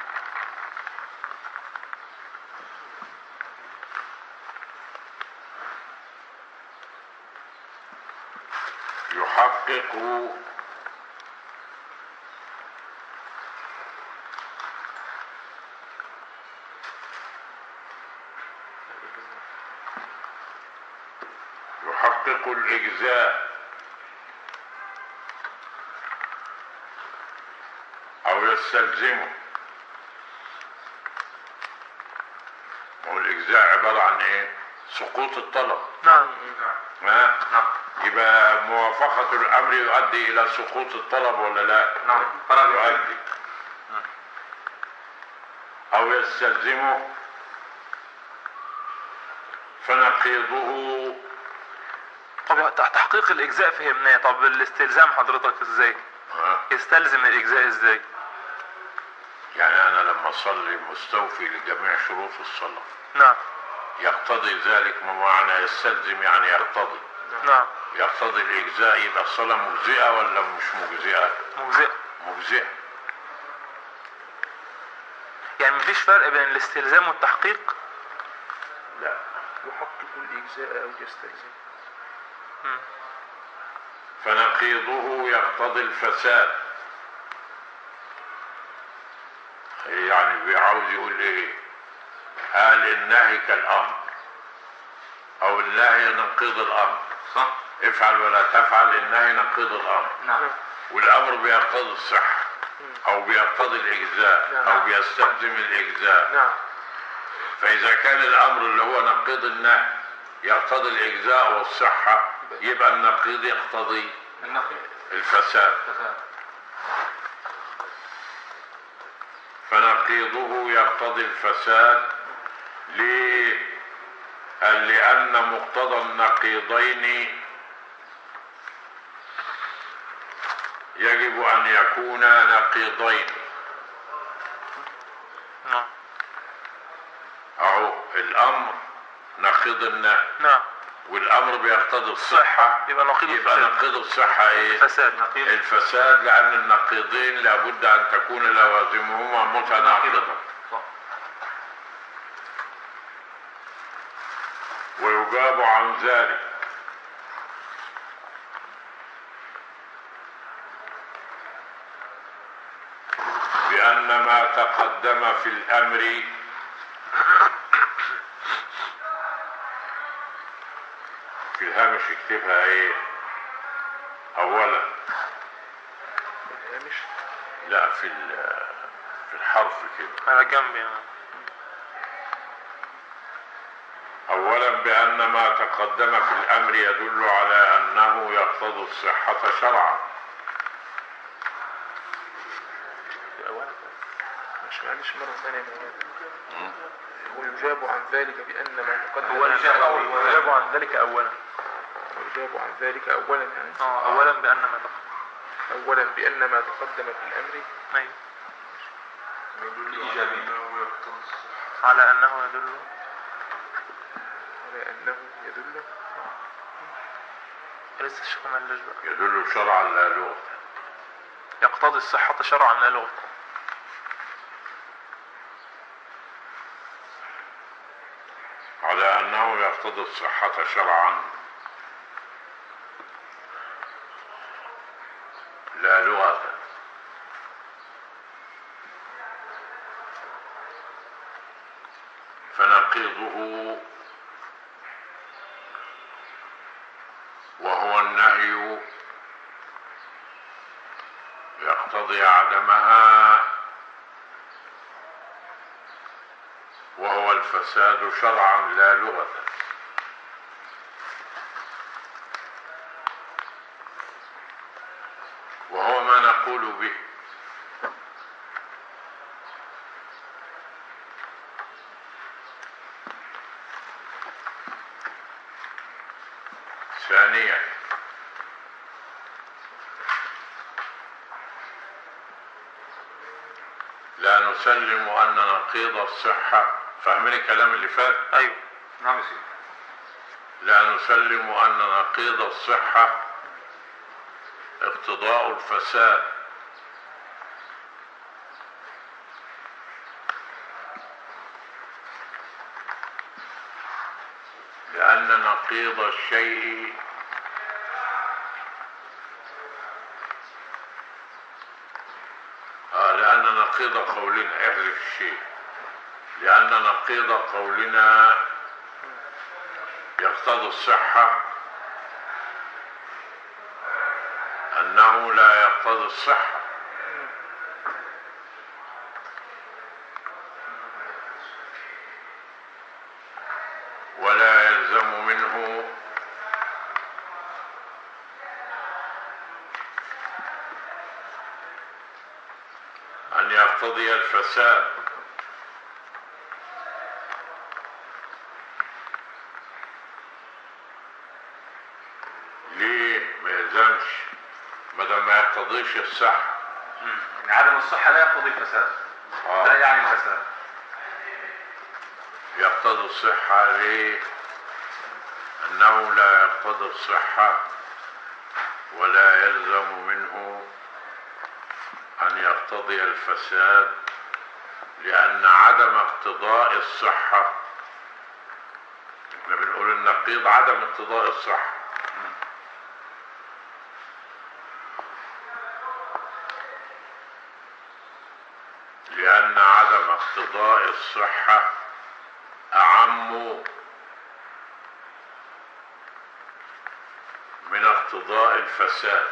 يحقق يحقق الإجزاء أو يستلزمه. والإجزاء عبارة عن إيه؟ سقوط الطلب. نعم. يبقى موافقة الأمر يؤدي إلى سقوط الطلب ولا لا؟ نعم. يؤدي. أو يستلزمه فنقيضه. طب تحقيق الإجزاء فهمناه، طب الاستلزام حضرتك ازاي؟ يستلزم الإجزاء ازاي؟ يعني أنا لما أصلي مستوفي لجميع شروط الصلاة. نعم. يقتضي ذلك، ما معنى يستلزم؟ يعني يقتضي. نعم. يقتضي الإجزاء، يبقى الصلاة مجزئة ولا مش مجزئة؟ مجزئة. مجزئة. يعني مفيش فرق بين الاستلزام والتحقيق؟ لا. يحقق الإجزاء أو يستلزم. فنقيضه يقتضي الفساد. يعني عاوز يقول ايه؟ قال النهي كالامر، او النهي نقيض الامر. صح. افعل ولا تفعل، النهي نقيض الامر. نعم. والامر بيقتضي الصحة او بيقتضي الاجزاء او بيستلزم الاجزاء. نعم. فاذا كان الامر اللي هو نقيض النهي يقتضي الاجزاء والصحة، يبقى النقيض يقتضي الفساد. فنقيضه يقتضي الفساد. ليه؟ قال لأن مقتضى النقيضين يجب أن يكونا نقيضين. نعم. أهو الأمر نقيض النهي. نعم. والأمر بيقتضي الصحة، يبقى نقيض يبقى الفساد. نقيض الصحة إيه؟ الفساد. الفساد، لأن النقيضين لابد أن تكون لوازمهما متناقضة. ويجاب عن ذلك بأن ما تقدم في الأمر في الهامش اكتبها ايه؟ أولا. الهامش؟ لا، في الحرف كده على جنب يعني. أولا بأن ما تقدم في الأمر يدل على أنه يقتضي الصحة شرعا. معلش مرة ثانية. ويجاب عن ذلك بأن ما تقدم. ويجاب عن ذلك أولا. ويجاب عن ذلك أولا يعني. أولا بأن ما تقدم. أولا بأن ما تقدم في الأمر. أيوه. يدل على أنه يدل. على أنه يدل. لسه الشيخ مالش بقى. يدل شرعا لا لغة. يقتضي الصحة شرعا لا لغة. على أنه يقتضي الصحة شرعا لا لغة. فنقيضه وهو النهي يقتضي عدمها، وهو الفساد شرعا لا لغة. وهو ما نقول به. ثانيا لا نسلم أن نقيض الصحة. فاهمين الكلام اللي فات؟ أيوه. نعم يا سيدي. لا نسلم أن نقيض الصحة اقتضاء الفساد، لأن نقيض الشيء لأن نقيض قولنا احذف الشيء، لأن نقيض قولنا يقتضي الصحة أنه لا يقتضي الصحة، ولا يلزم منه أن يقتضي الفساد. ليه ما يلزمش؟ ما دام ما يقتضيش الصحة. يعني عدم الصحة لا يقتضي الفساد. لا يعني الفساد. يقتضي الصحة. ليه؟ أنه لا يقتضي الصحة ولا يلزم منه أن يقتضي الفساد، لأن عدم اقتضاء الصحة، احنا بنقول النقيض عدم اقتضاء الصحة، لأن عدم اقتضاء الصحة أعم من اقتضاء الفساد.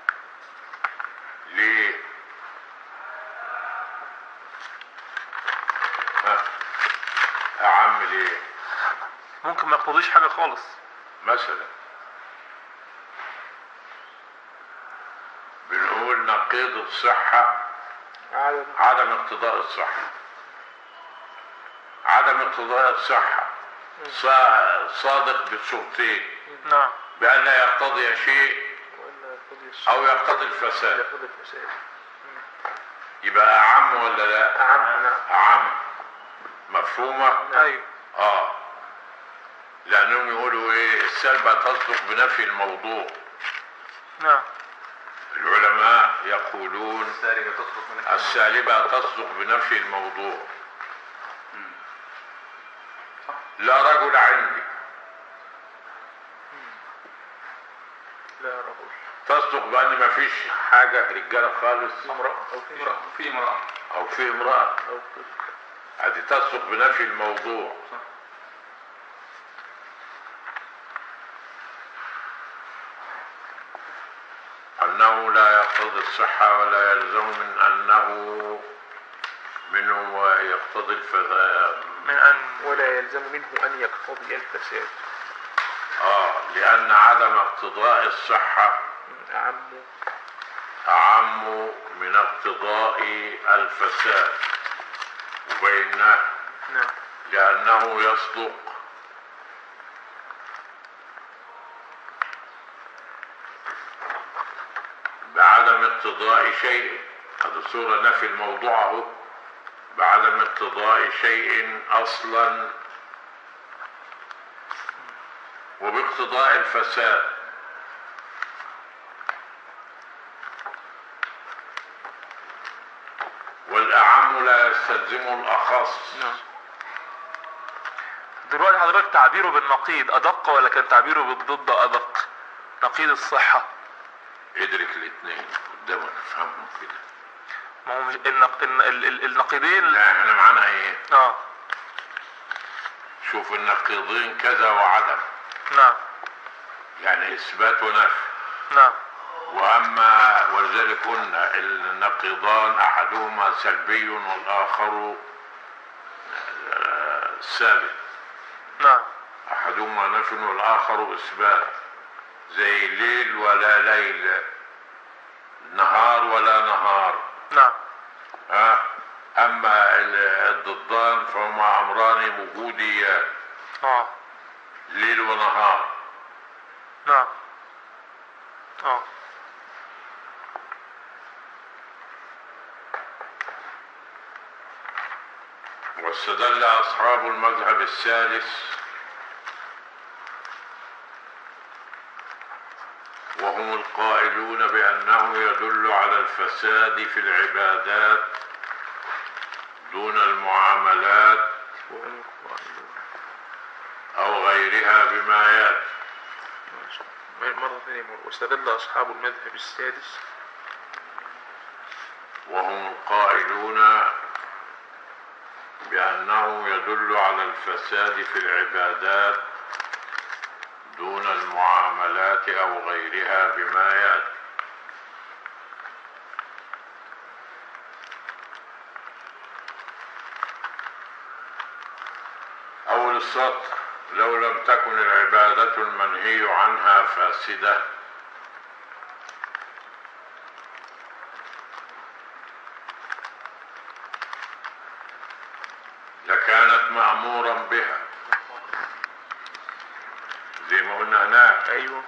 ليه؟ أعم ليه؟ ممكن ما يقتضيش حاجة خالص. مثلا بنقول نقيض الصحة عدم اقتضاء الصحة. عدم اقتضاء الصحة صادق بالصورتين، نعم، بأن لا يقتضي شيء أو يقتضي الفساد. يبقى أعم ولا لا؟ أعم. أعم. مفهومة؟ أيوه. لأنهم يقولوا إيه؟ السلبة تصدق بنفي الموضوع. نعم. العلماء يقولون السالبة تصدق بنفي الموضوع. لا رجل عندي، لا رجل. تصدق بأن ما فيش حاجة رجالة خالص، امرأة أو في امرأة في امرأة أو في امرأة، أو طفل. هذه تصدق بنفي الموضوع. أنه لا يقتضي الصحة ولا يلزم من أنه منه يقتضي الفساد، من أن ولا يلزم منه أن يقتضي الفساد. لأن عدم اقتضاء الصحة أعم من اقتضاء الفساد، وبينه لأنه يصدق بعدم اقتضاء شيء، هذا صورة نفي الموضوع اهو، بعدم اقتضاء شيء أصلا وباقتضاء الفساد. والأعم لا يستلزم الأخص. دلوقتي حضرتك تعبيره بالنقيض أدق ولا كان تعبيره بالضد أدق؟ نقيض الصحة. ادرك الاثنين قدامك افهمهم كده. ما هو مش النقيضين. لا احنا معانا ايه؟ شوف النقيضين كذا وعدم. نعم. يعني اثبات ونفي. نعم. واما ولذلك قلنا النقيضان احدهما سلبي والاخر ثابت. نعم. احدهما نفي والاخر اثبات، زي ليل ولا ليل، نهار ولا نهار. نعم. اما الضدان فهما امران وجوديان، ليل ونهار. نعم. واستدل اصحاب المذهب الثالث وهم القائلون بأنه يدل على الفساد في العبادات دون المعاملات أو غيرها بما يأتي. مرة ثانية. واستدل أصحاب المذهب السادس وهم القائلون بأنه يدل على الفساد في العبادات دون المعاملات أو غيرها بما يأتي. السطر لو لم تكن العبادة المنهي عنها فاسدة لكانت مأمورا بها زي ما قلنا هناك. ايوه.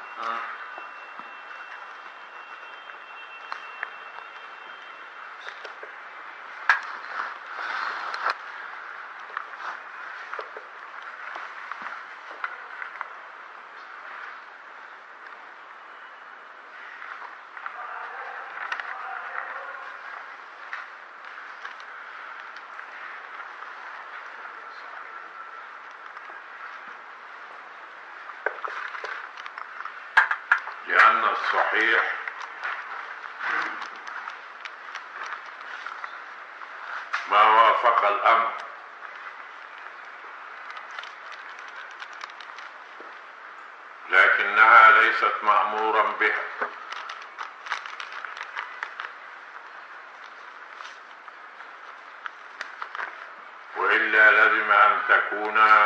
لأن الصحيح ما وافق الأمر لكنها ليست مأمورا بها، وإلا لازم أن تكون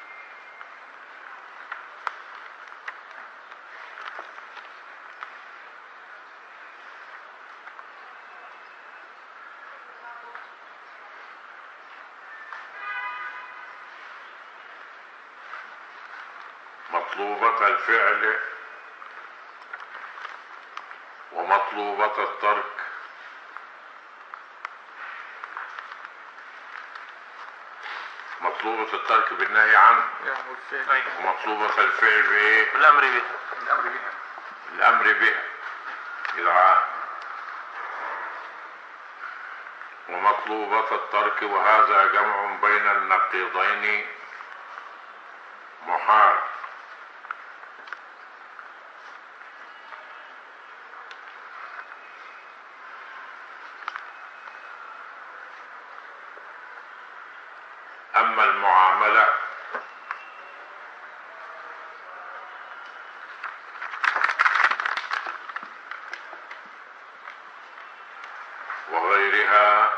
مطلوبة الفعل ومطلوبة الترك، مطلوبة الترك بالنهي عنه ومطلوبة الفعل بايه؟ الامر به. الامر بها جدعان، ومطلوبة الترك، وهذا جمع بين النقيضين محال. أما المعاملة وغيرها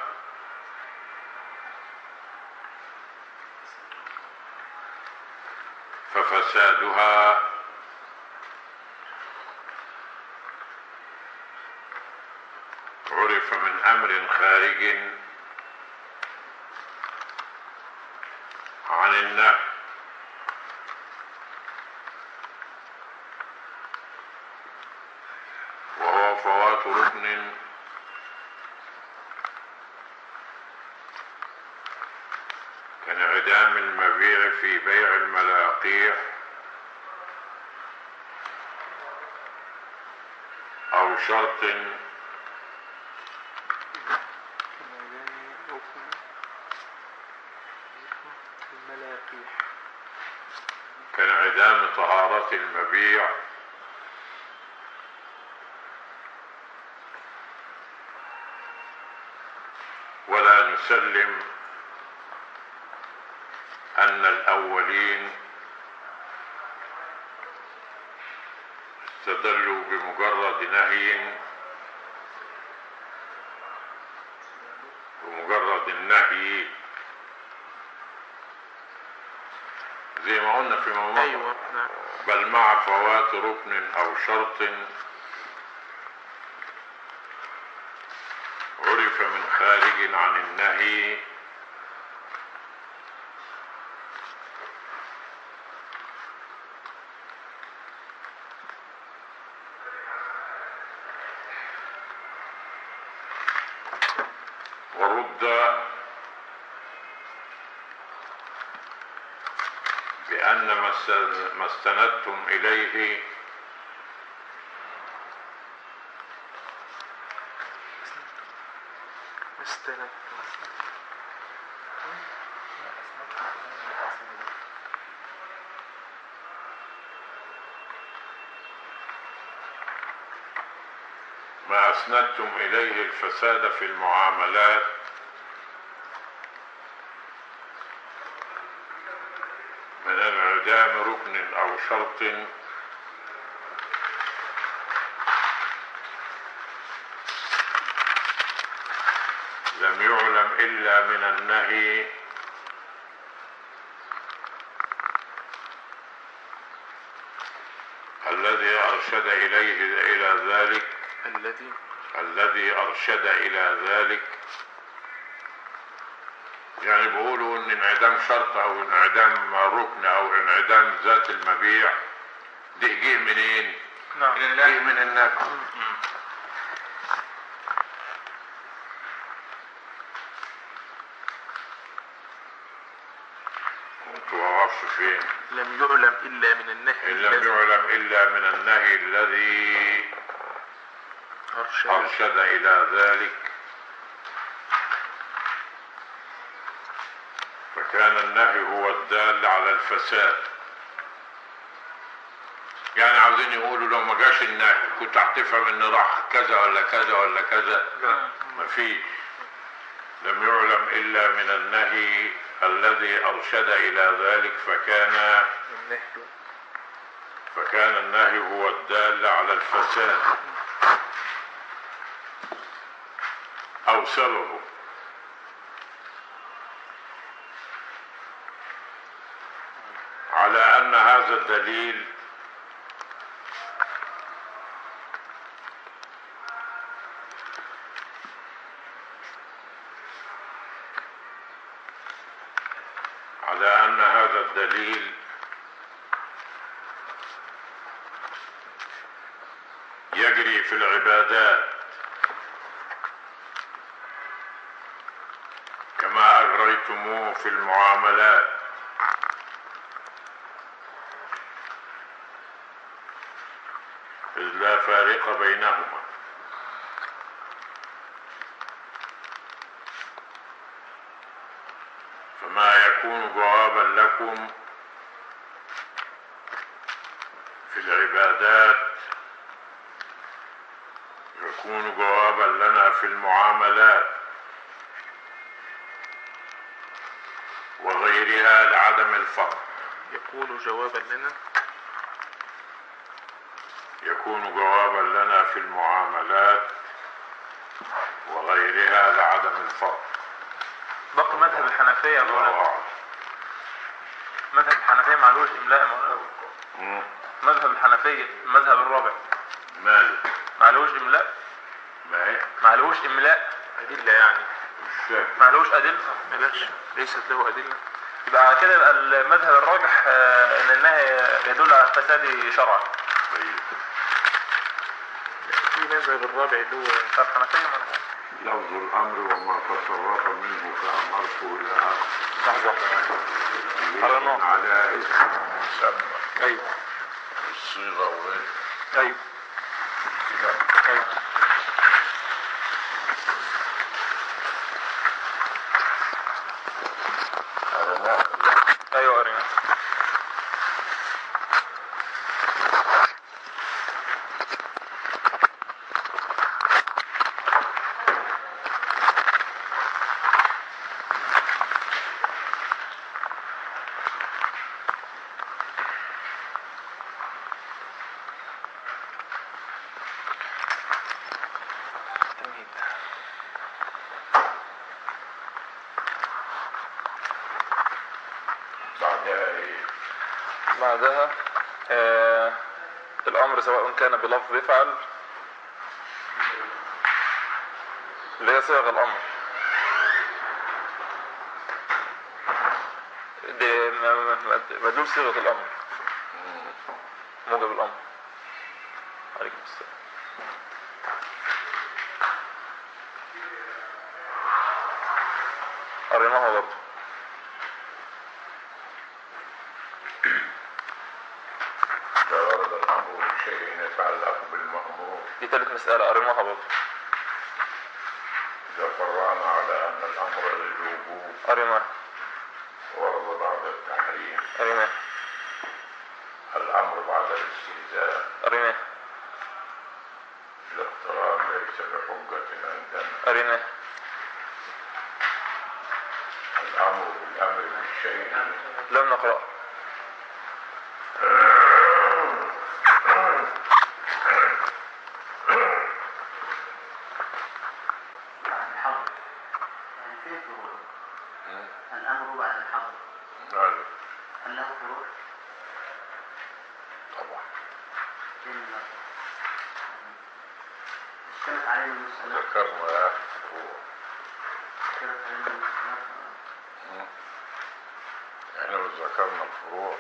ففسادها عرف من أمر خارج عن النهي، وهو فوات ركن كانعدام المبيع في بيع الملاقيح أو شرط كانعدام طهارة المبيع ولا نسلم أن الأولين استدلوا بمجرد نهي النهي زي ما قلنا في موضوع. أيوة. بل مع فوات ركن أو شرط عرف من خارج عن النهي ورد بأن ما استندتم إليه ما أسندتم إليه الفساد في المعاملات من انعدام ركن أو شرط لم يعلم إلا من النهي الذي أرشد إلى ذلك الذي أرشد إلى ذلك. يعني بيقولوا إن انعدام شرط أو انعدام ركن أو انعدام ذات المبيع ده جه منين؟ نعم. جه من النفي. وقفت فين؟ لم يعلم إلا من النهي الذي أرشد إلى ذلك، فكان النهي هو الدال على الفساد. يعني عاوزين يقولوا لو ما جاش النهي كنت هتفهم ان راح كذا ولا كذا ولا كذا. مفيش. لم يعلم إلا من النهي الذي أرشد إلى ذلك، فكان النهي هو الدال على الفساد أو سببه. على أن هذا الدليل يجري في العبادات كما أجريتموه في المعاملات، إذ لا فارق بينهما. فما يكون جوابا لكم في العبادات يكون جوابا لنا في المعاملات وغيرها لعدم الفرق. يكون جوابا لنا في المعاملات وغيرها لعدم الفرق. بقي مذهب الحنفية يا مولانا. مذهب الحنفية معلوش إملاء يا مولانا. مذهب الحنفية المذهب الرابع ماله معلوش إملاء. معلوش إملاء أدلة يعني معلوش أدلة. ليست له أدلة. يبقى على كده يبقى المذهب الراجح ان النهي يدل على الفساد شرعا. في مذهب الرابع اللي هو الحنفية لفظ الأمر وما تصرف منه فأمرت إلى لحظة على اسم مسمى. أيوه الصيغة وإيه؟ أيوه أيوه أيوه أرينا. بعدها الأمر سواء كان بلفظ افعل اللي هي صيغ الأمر دي مدلول صيغة الأمر موجب الأمر. عليكم السلام. قريناها برضه. دي ثالث مسألة قريناها برضه. إذا فرعنا على أن الأمر للوجوب قريناها. ورد بعد التحريم. قريناها. الأمر بعد الاستئذان. قريناها. الاقتران ليس بحجة عندنا. قريناها. الأمر بالأمر بالشيء لم نقرأ. الأمر بعد الحظر. نعم. هل له فروع؟ طبعا. اشتمت علينا المسألة. ذكرنا يا أخي فروع. اشتمت علينا المسألة. احنا ذكرنا الفروع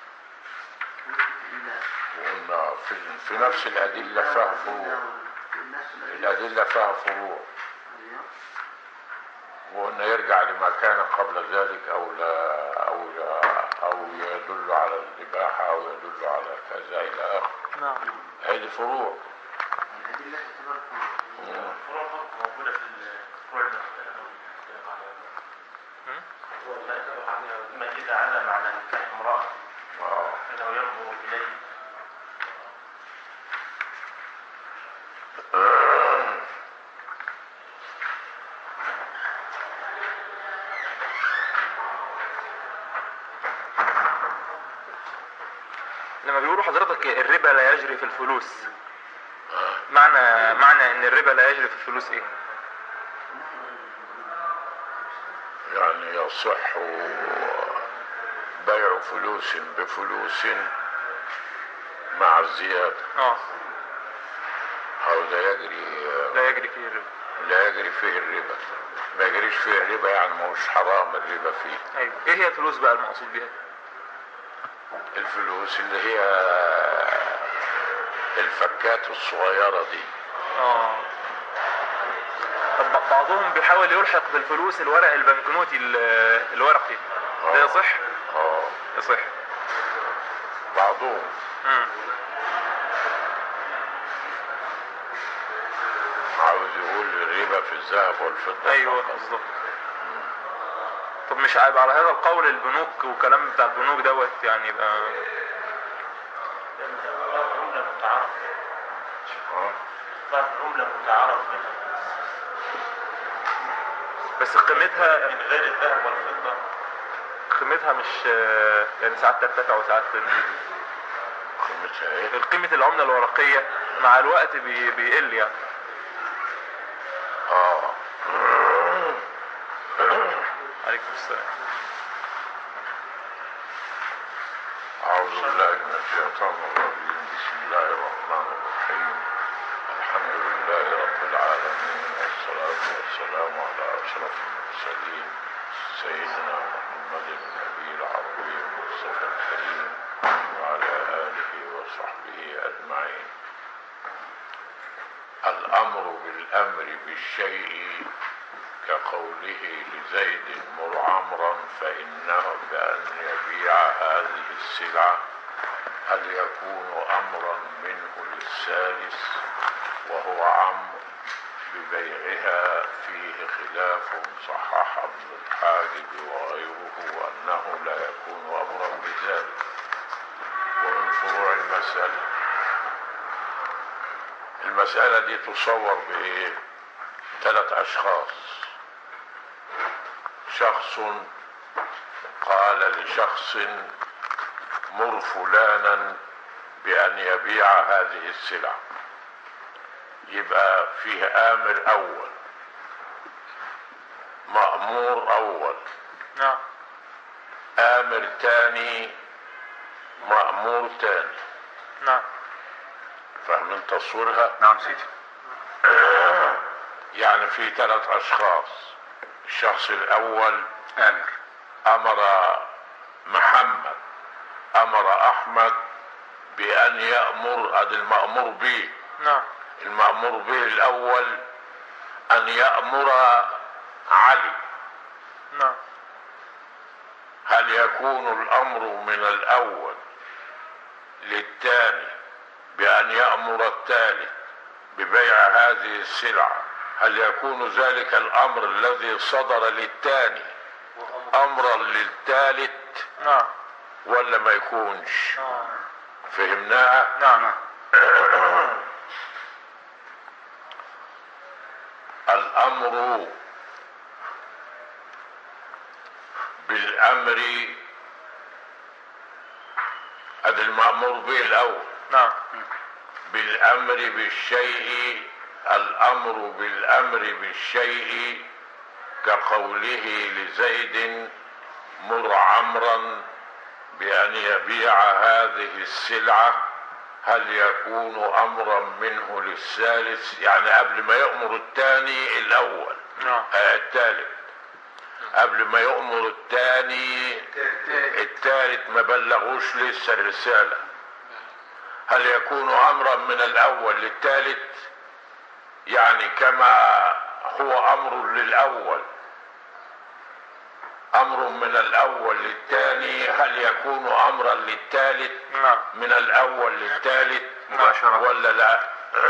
وقلنا في نفس الأدلة فيها فروع. الأدلة فيها فروع وقلنا يرجع لما كان قبل ذلك أو يدل على الإباحة أو يدل على كذا إلى آخره. نعم. هذه فروع. الأدلة تعتبر فروع. الفروع موجودة في الفروع المختلفة. ما إذا علم على نكاح امرأة فإنه ينظر إليه. لما بيقولوا حضرتك الربا لا يجري في الفلوس، معنى ان الربا لا يجري في الفلوس ايه؟ يعني يصح بيع فلوس بفلوس مع الزيادة. أو لا يجري فيه الربا. لا يجري فيه الربا. ما يجريش فيه الربا يعني مش حرام الربا فيه. ايوه. ايه هي الفلوس بقى المقصود بها؟ الفلوس اللي هي الفكات الصغيرة دي. طب بعضهم بيحاول يلحق بالفلوس الورق البنكنوتي الورقي ده يصح؟ يصح. بعضهم. عاوز يقول الربا في الذهب والفضة. ايوه بالظبط. طب مش عيب على هذا القول البنوك وكلام بتاع البنوك دوت يعني يبقى عملة متعارف. عملة متعارف بس قيمتها من غير الذهب والفضة. قيمتها مش يعني ساعات ترتفع وساعات تنزل. قيمتها ايه؟ قيمة العملة الورقية مع الوقت بيقل يعني. عليكم السلام. أعوذ بالله من الشيطان الرجيم. بسم الله الرحمن الرحيم. الحمد لله رب العالمين والصلاة والسلام على أشرف المرسلين سيدنا محمد النبي العربي المصطفى الكريم وعلى آله وصحبه أجمعين. الأمر بالأمر بالشيء كقوله لزيد مر عمرا فإنه بأن يبيع هذه السلعة، هل يكون أمرا منه للثالث وهو عمرو ببيعها؟ فيه خلاف صحح ابن الحاجب وغيره أنه لا يكون أمرا بذلك. ومن فروع المسألة دي تصور بإيه؟ 3 أشخاص. شخص قال لشخص مر فلانا بأن يبيع هذه السلعة، يبقى فيه آمر أول، مأمور أول، نعم، آمر تاني، مأمور تاني. نعم. فاهمين تصويرها؟ نعم سيدي. يعني في 3 أشخاص. الشخص الأول أمر محمد، أمر أحمد بأن يأمر المأمور به. نعم. المأمور به الأول أن يأمر علي. نعم. هل يكون الأمر من الأول للثاني بأن يأمر الثالث ببيع هذه السلعة؟ هل يكون ذلك الأمر الذي صدر للثاني أمرا للثالث؟ نعم. ولا ما يكونش؟ نعم. فهمناها؟ نعم. الأمر بالأمر هذا المأمور به الأول. نعم. بالأمر بالشيء، الأمر بالأمر بالشيء كقوله لزيد مر عمرا بأن يبيع هذه السلعة، هل يكون امرا منه للثالث؟ يعني قبل ما يأمر الثاني الاول الثالث، قبل ما يأمر الثاني الثالث ما بلغوش لسه الرسالة، هل يكون امرا من الاول للثالث؟ يعني كما هو امر للاول امر من الاول للثاني، هل يكون امرا للثالث من الاول للثالث مباشرة ولا لا؟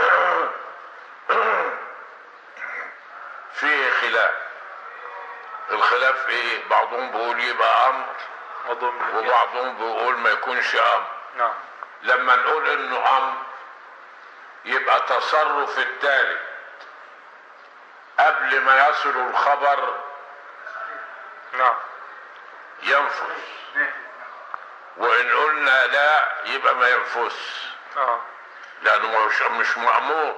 فيه خلاف. الخلاف ايه؟ بعضهم بيقول يبقى امر وبعضهم بيقول ما يكونش امر. لما نقول انه امر يبقى تصرف الثالث قبل ما يصل الخبر ينفذ، وان قلنا لا يبقى ما ينفذ لانه مش مأمور.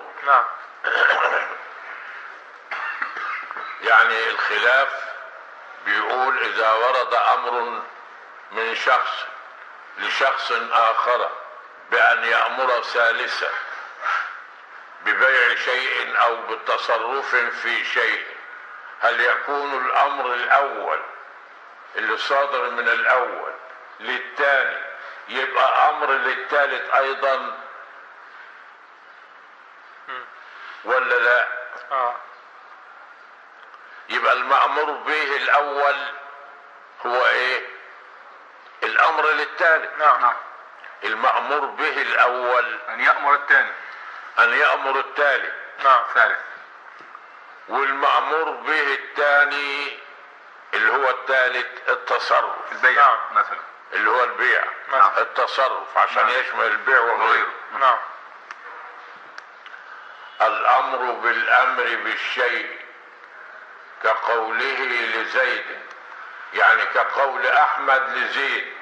يعني الخلاف بيقول اذا ورد امر من شخص لشخص اخر بان يأمر ثالثا ببيع شيء او بالتصرف في شيء، هل يكون الامر الاول اللي صادر من الاول للثاني يبقى امر للثالث ايضا ولا لا؟ يبقى المأمور به الاول هو ايه؟ الامر للثالث. المأمور به الاول ان يأمر الثاني، ان يأمر الثالث ثالث، والمأمور به الثاني اللي هو الثالث التصرف، البيع مثلا، اللي هو البيع التصرف عشان يشمل البيع وغيره. الامر بالامر بالشيء كقوله لزيد، يعني كقول احمد لزيد،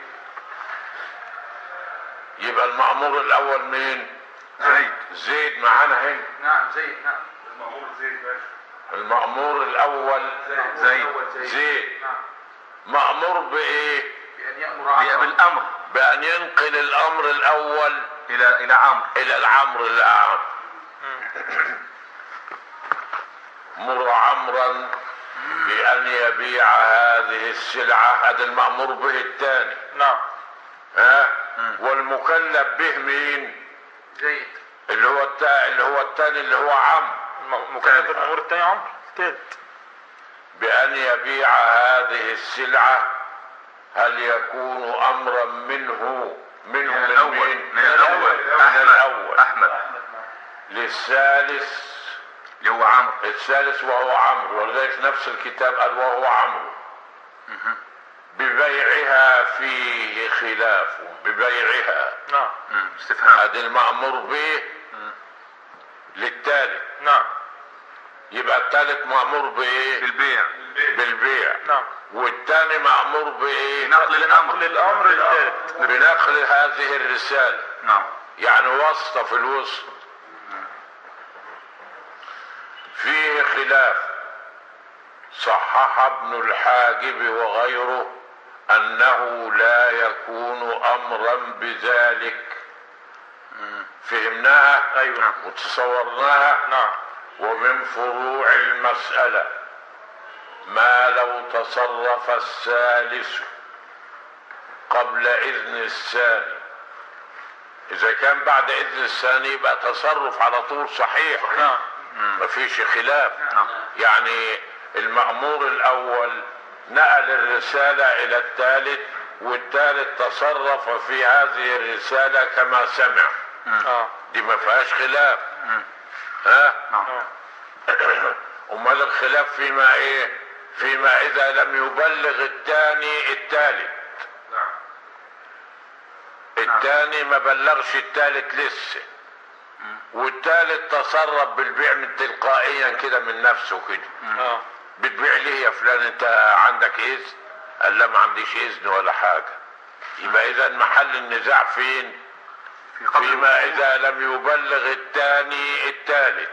يبقى المأمور الاول مين؟ زيد معانا هنا. نعم زيد. نعم المأمور زيد باشا. المأمور الاول زيد. مأمور بايه؟ بأن يأمر بالامر، بأن ينقل الامر الاول الى عمرو، الى العمر الاعم. مر عمرا بأن يبيع هذه السلعة، هذا المأمور به الثاني. والمكلف به مين؟ زيد اللي هو الثاني اللي هو عمرو. مكلف المأمور الثاني عمرو الثالث. بأن يبيع هذه السلعة، هل يكون أمرا منه من الأول أحمد للثالث اللي هو عمرو، الثالث وهو عمرو، ولذلك نفس الكتاب قال وهو عمرو. ببيعها فيه خلاف، ببيعها استفهام، هذا المأمور به للثالث. يبقى الثالث مأمور بايه؟ بالبيع. والثاني مأمور بايه؟ بنقل الامر للثالث، بنقل هذه الرسالة. يعني واسطة في الوسط. فيه خلاف. صحح ابن الحاجب وغيره انه لا يكون امرا بذلك. فهمناها؟ ايوه وتصورناها. ومن فروع المسألة ما لو تصرف الثالث قبل اذن الثاني، اذا كان بعد اذن الثاني يبقى تصرف على طول صحيح. مفيش خلاف. يعني المأمور الاول نقل الرسالة الى الثالث، والثالث تصرف في هذه الرسالة كما سمع. دي ما فيهاش خلاف. امال الخلاف فيما ايه؟ فيما اذا لم يبلغ الثاني الثالث. الثاني ما بلغش الثالث لسه، والثالث تصرف بالبيع من تلقائيا كده من نفسه كده. بتبيع ليه يا فلان؟ انت عندك اذن؟ قال لا ما عنديش اذن ولا حاجة. يبقى اذا محل النزاع فين؟ فيما اذا لم يبلغ الثاني الثالث.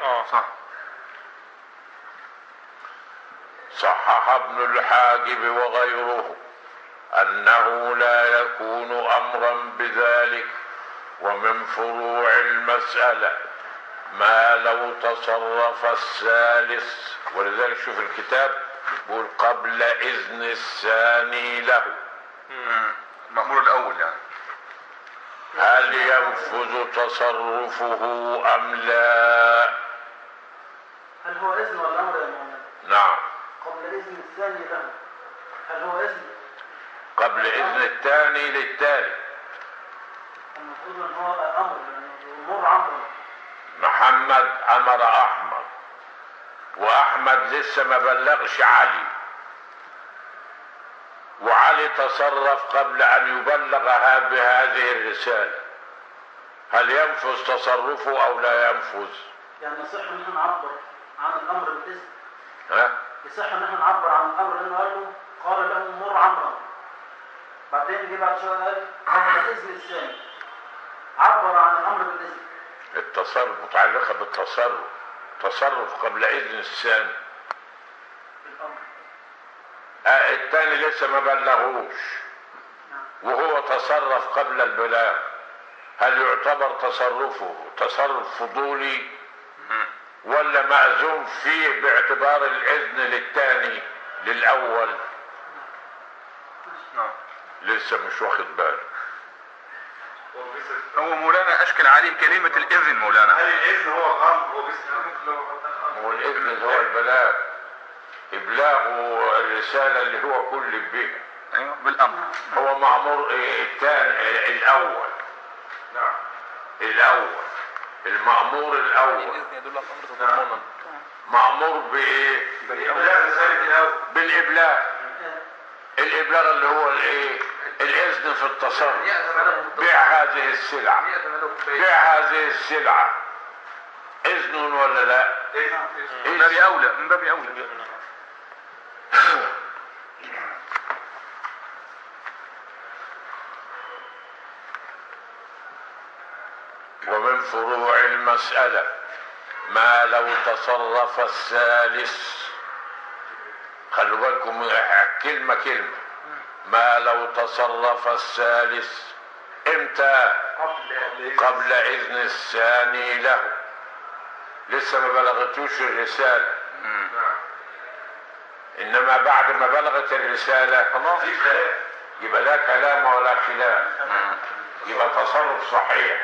صحح ابن الحاجب وغيره انه لا يكون امرا بذلك ومن فروع المسألة ما لو تصرف الثالث، ولذلك شوف الكتاب بيقول قبل إذن الثاني له. المأمور الأول يعني هل ينفذ تصرفه أم لا؟ هل هو إذن ولا أمر يا مولانا؟ نعم. قبل إذن الثاني له، هل هو إذن؟ قبل إذن الثاني للتالي. المفروض أن هو أمر، يعني مر عمرا. محمد أمر أحمد، وأحمد لسه ما بلغش علي، وعلي تصرف قبل أن يبلغها بهذه الرسالة، هل ينفذ تصرفه أو لا ينفذ؟ يعني يصح ان احنا نعبر عن الامر بالاذن. ها؟ يصح ان احنا نعبر عن الامر لانه قال له مر عمرا، بعدين جه بعد شويه قال اذن الثاني، عبر عن الامر بالاذن. التصرف متعلقه بالتصرف، تصرف قبل اذن الثاني. الامر الثاني لسه ما بلغوش وهو تصرف قبل البلاغ، هل يعتبر تصرفه تصرف فضولي ولا مأذون فيه باعتبار الإذن للثاني للأول؟ لسه مش واخد باله. هو مولانا أشكل عليه كلمة الإذن مولانا. هل الإذن هو الأمر؟ هو الإذن هو البلاغ، إبلاغ الرسالة اللي هو كل بها. أيوه بالأمر. هو مأمور الثاني الأول. نعم. الأول المأمور الأول. الإذن يدل على الأمر تضمنا. مأمور بإيه؟ بالإبلاغ رسالة الأول. بالإبلاغ. الإبلاغ اللي هو الإيه؟ الإذن في التصرف. بيع هذه السلعة. بيع هذه السلعة. إذن ولا لا؟ من باب أولى، من باب أولى. ومن فروع المسألة ما لو تصرف الثالث، خلوا بالكم كلمة كلمة، ما لو تصرف الثالث امتى؟ قبل إذن الثاني له، لسه ما بلغتوش الرسالة، إنما بعد ما بلغت الرسالة يبقى لا كلام ولا خلاف، يبقى تصرف صحيح.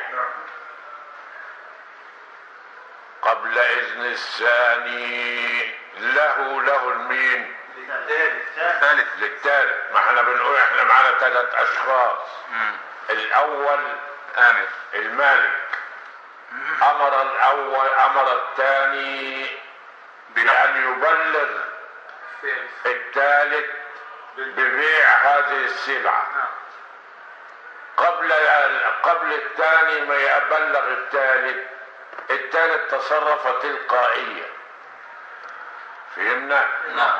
قبل إذن الثاني له المين؟ الثالث. للثالث. ما احنا بنقول احنا معانا 3 أشخاص. الأول آمر المالك، أمر الأول أمر الثاني بأن يبلغ الثالث ببيع هذه السلعة قبل الثاني ما يبلغ الثالث تصرف تلقائيا. فهمنا؟ نعم.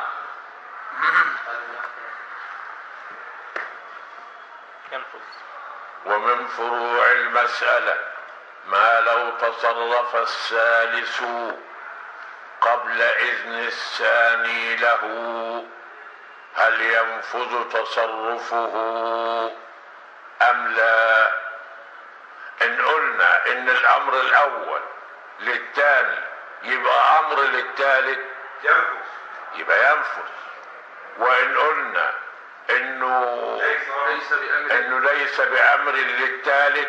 ومن فروع المسألة ما لو تصرف الثالث قبل إذن الثاني له، هل ينفذ تصرفه أم لا؟ إن قلنا إن الأمر الأول للثاني يبقى أمر للثالث يبقى ينفذ، وإن قلنا إنه ليس بأمر للثالث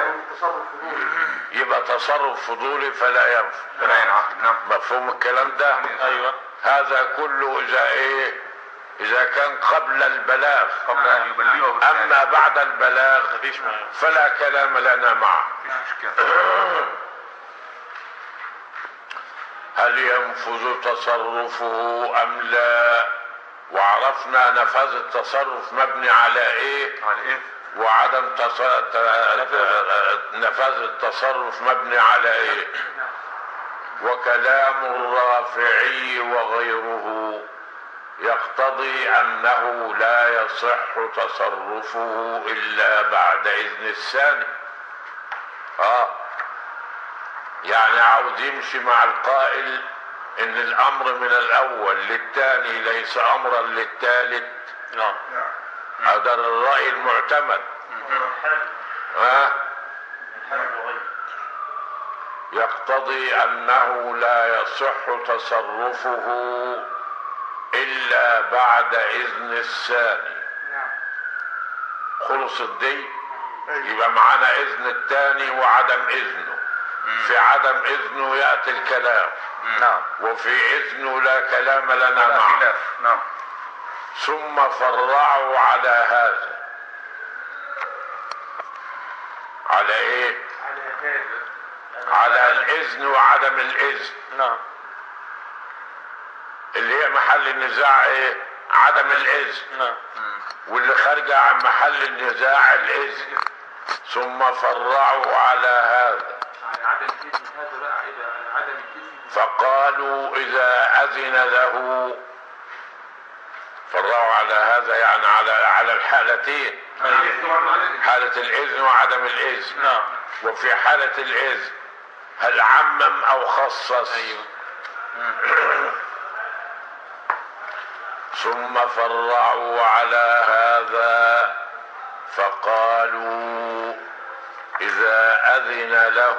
يبقى تصرف فضولي فلا ينفذ فلا ينعقد. نعم. مفهوم الكلام ده؟ أيوة. هذا كله إذا كان قبل البلاغ، قبل أن يبلغه. أما بعد البلاغ فلا كلام لنا معه. هل ينفذ تصرفه أم لا؟ وعرفنا نفاذ التصرف مبني على إيه؟ وعدم نفاذ التصرف مبني على إيه؟ وكلام الرافعي وغيره يقتضي أنه لا يصح تصرفه إلا بعد إذن الثاني. يعني عاوز يمشي مع القائل إن الأمر من الأول للثاني ليس أمرا للثالث. نعم. هذا الرأي المعتمد. يقتضي أنه لا يصح تصرفه إلا بعد إذن الثاني. خلص دي، يبقى معانا إذن الثاني وعدم إذنه. في عدم إذنه يأتي الكلام، وفي إذنه لا كلام لنا معه. ثم فرعوا على هذا. على إيه؟ على الإذن وعدم الإذن. اللي هي محل النزاع إيه؟ عدم الإذن. واللي خارجة عن محل النزاع الإذن. ثم فرعوا على هذا. عدم الإذن هذا بقى إذا عدم الإذن. فقالوا إذا أذن له. فرعوا على هذا يعني على الحالتين، حالة الإذن وعدم الإذن. وفي حالة الإذن هل عمم أو خصص؟ ثم فرعوا على هذا فقالوا إذا أذن له.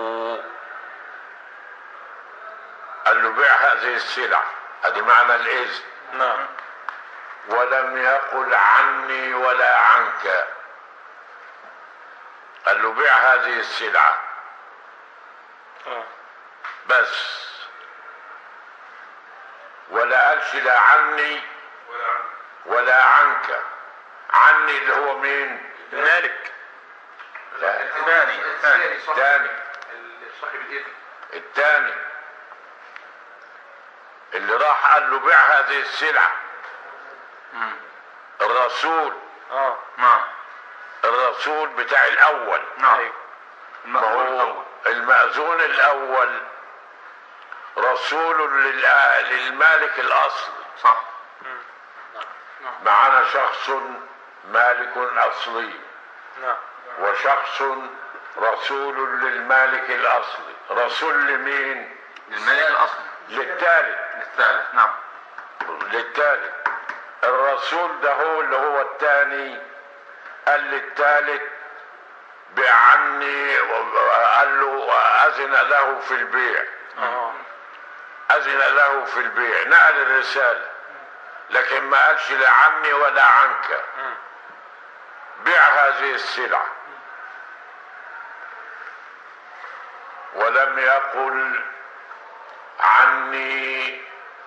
قال له بيع هذه السلعة، هذه معنى الإذن. ولم يقل عني ولا عنك. قال له بيع هذه السلعة بس، ولا قالش لا عني ولا عنك. عني اللي هو مين؟ المالك. لا، الثاني صاحب الإذن. الثاني اللي راح قال له بيع هذه السلعة الرسول. الرسول بتاع الأول. المأذون الأول رسول للمالك الأصلي. صح. معنا شخص مالك أصلي وشخص رسول للمالك الأصلي. رسول لمين؟ للمالك الأصلي. للثالث. للثالث. الرسول ده هو اللي هو الثاني قال للثالث بيع عني، وقال له أذن له في البيع. أذن له في البيع، نقل الرسالة، لكن ما قالش لا عني ولا عنك. بيع هذه السلعة. ولم يقل عني.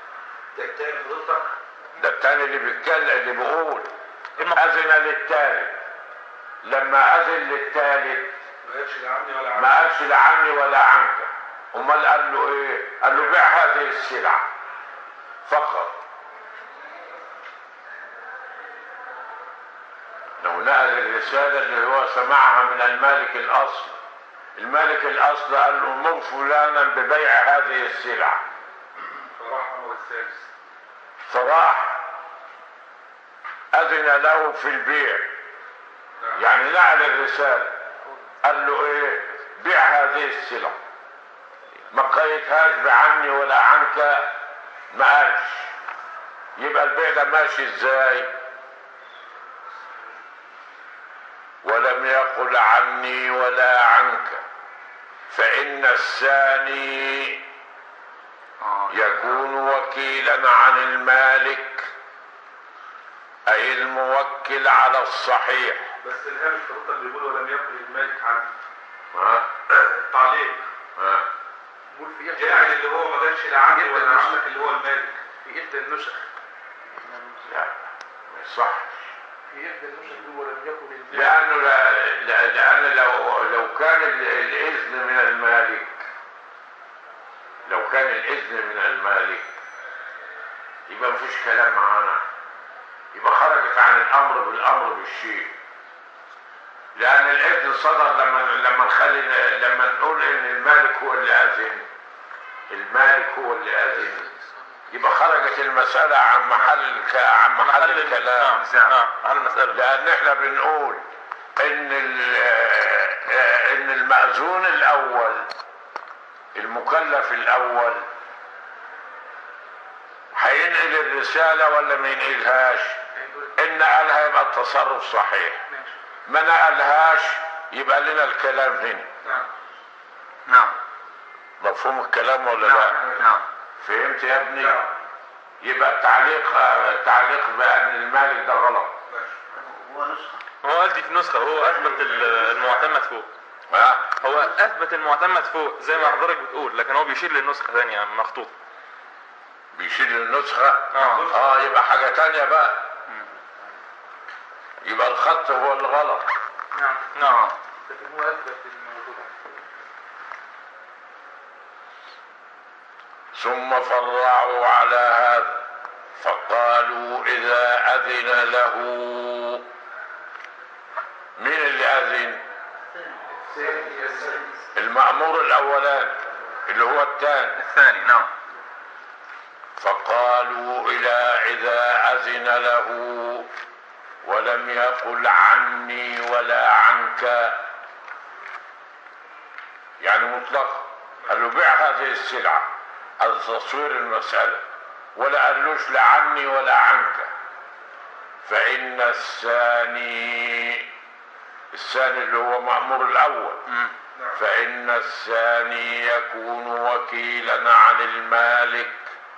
ده التاني اللي بيتكلم، اللي بيقول أذن للتالت. لما أذن للتالت ما قالش لا عني ولا عنك. امال قال له ايه؟ قال له بيع هذه السلعة فقط. لو نقل الرسالة اللي هو سمعها من المالك الأصل، المالك الأصل قال له مر فلانا ببيع هذه السلعة، فراح أذن له في البيع، يعني نقل الرسالة قال له ايه؟ بيع هذه السلعة، ما قيدهاش بعني ولا عنك، ما قالش. يبقى البيع ده ماشي ازاي؟ ولم يقل عني ولا عنك، فإن الثاني يكون وكيلا عن المالك، أي الموكل على الصحيح. بس الهامش في الخطة اللي بيقول ولم يقل المالك عنه التعليق بيقول في إحدى يعني اللي هو ما قالش لا عني ولا عنك اللي هو المالك في إحدى النسخ. لا ما يصحش في إحدى النسخ بيقول ولم يقل المالك، لأن لو كان الإذن من المالك، لو كان الإذن من المالك يبقى مفيش كلام معانا، يبقى خرجت عن الأمر بالأمر بالشيء. لأن الإذن صدر لما نقول إن المالك هو اللي أذن، المالك هو اللي أذن، يبقى خرجت المسألة عن محل الكلام. عن المسألة. لأن إحنا بنقول إن المأذون الأول، المكلف الأول، هينقل الرسالة ولا ما ينقلهاش؟ إن قالها يبقى التصرف صحيح، ما نقلهاش يبقى لنا الكلام هنا. نعم. مفهوم الكلام ولا لا؟ نعم. فهمت يا ابني؟ يبقى التعليق بأن المالك ده غلط. هو نسخة. هو قال دي في نسخة، هو أثبت المعتمد فوق. هو أثبت المعتمد فوق زي ما حضرتك بتقول، لكن هو بيشير للنسخة ثانية مخطوط. بيشيل النسخة؟ يبقى حاجة تانية بقى. يبقى الخط هو اللي غلط. نعم. لكن هو اثبت الموجود. ثم فرعوا على هذا فقالوا إذا أذن له. مين اللي أذن؟ المأمور الأولاني اللي هو الثاني. نعم. فقالوا إذا أذن له ولم يقل عني ولا عنك، يعني مطلق، قال له بيع هذه السلعة، هذا تصوير المسألة، ولا قالوش لا عني ولا عنك. فإن الثاني اللي هو مأمور الأول، فإن الثاني يكون وكيلا عن المالك،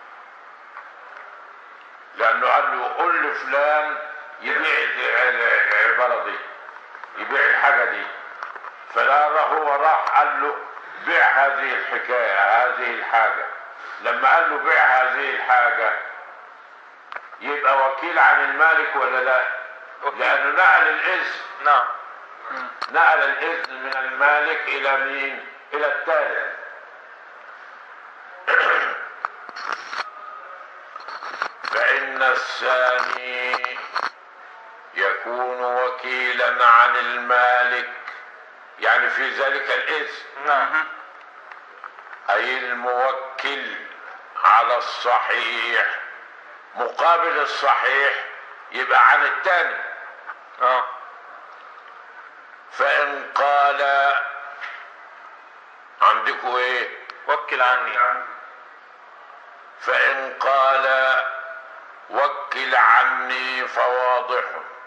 لأنه قال له قل لفلان يبيع العبارة دي، يبيع الحاجة دي، فلا هو راح قال له بيع هذه الحكاية، هذه الحاجة. لما قال له بيع هذه الحاجة يبقى وكيل عن المالك ولا لا؟ لأنه نقل الإذن. نعم. نقل الإذن من المالك إلى مين؟ إلى التالي. فإن الثاني يكون وكيلا عن المالك، يعني في ذلك الإذن. نعم. أي الموكل على الصحيح مقابل الصحيح يبقى عن الثاني. فإن قال عندكم ايه؟ وكل عني. فإن قال وكل عني فواضح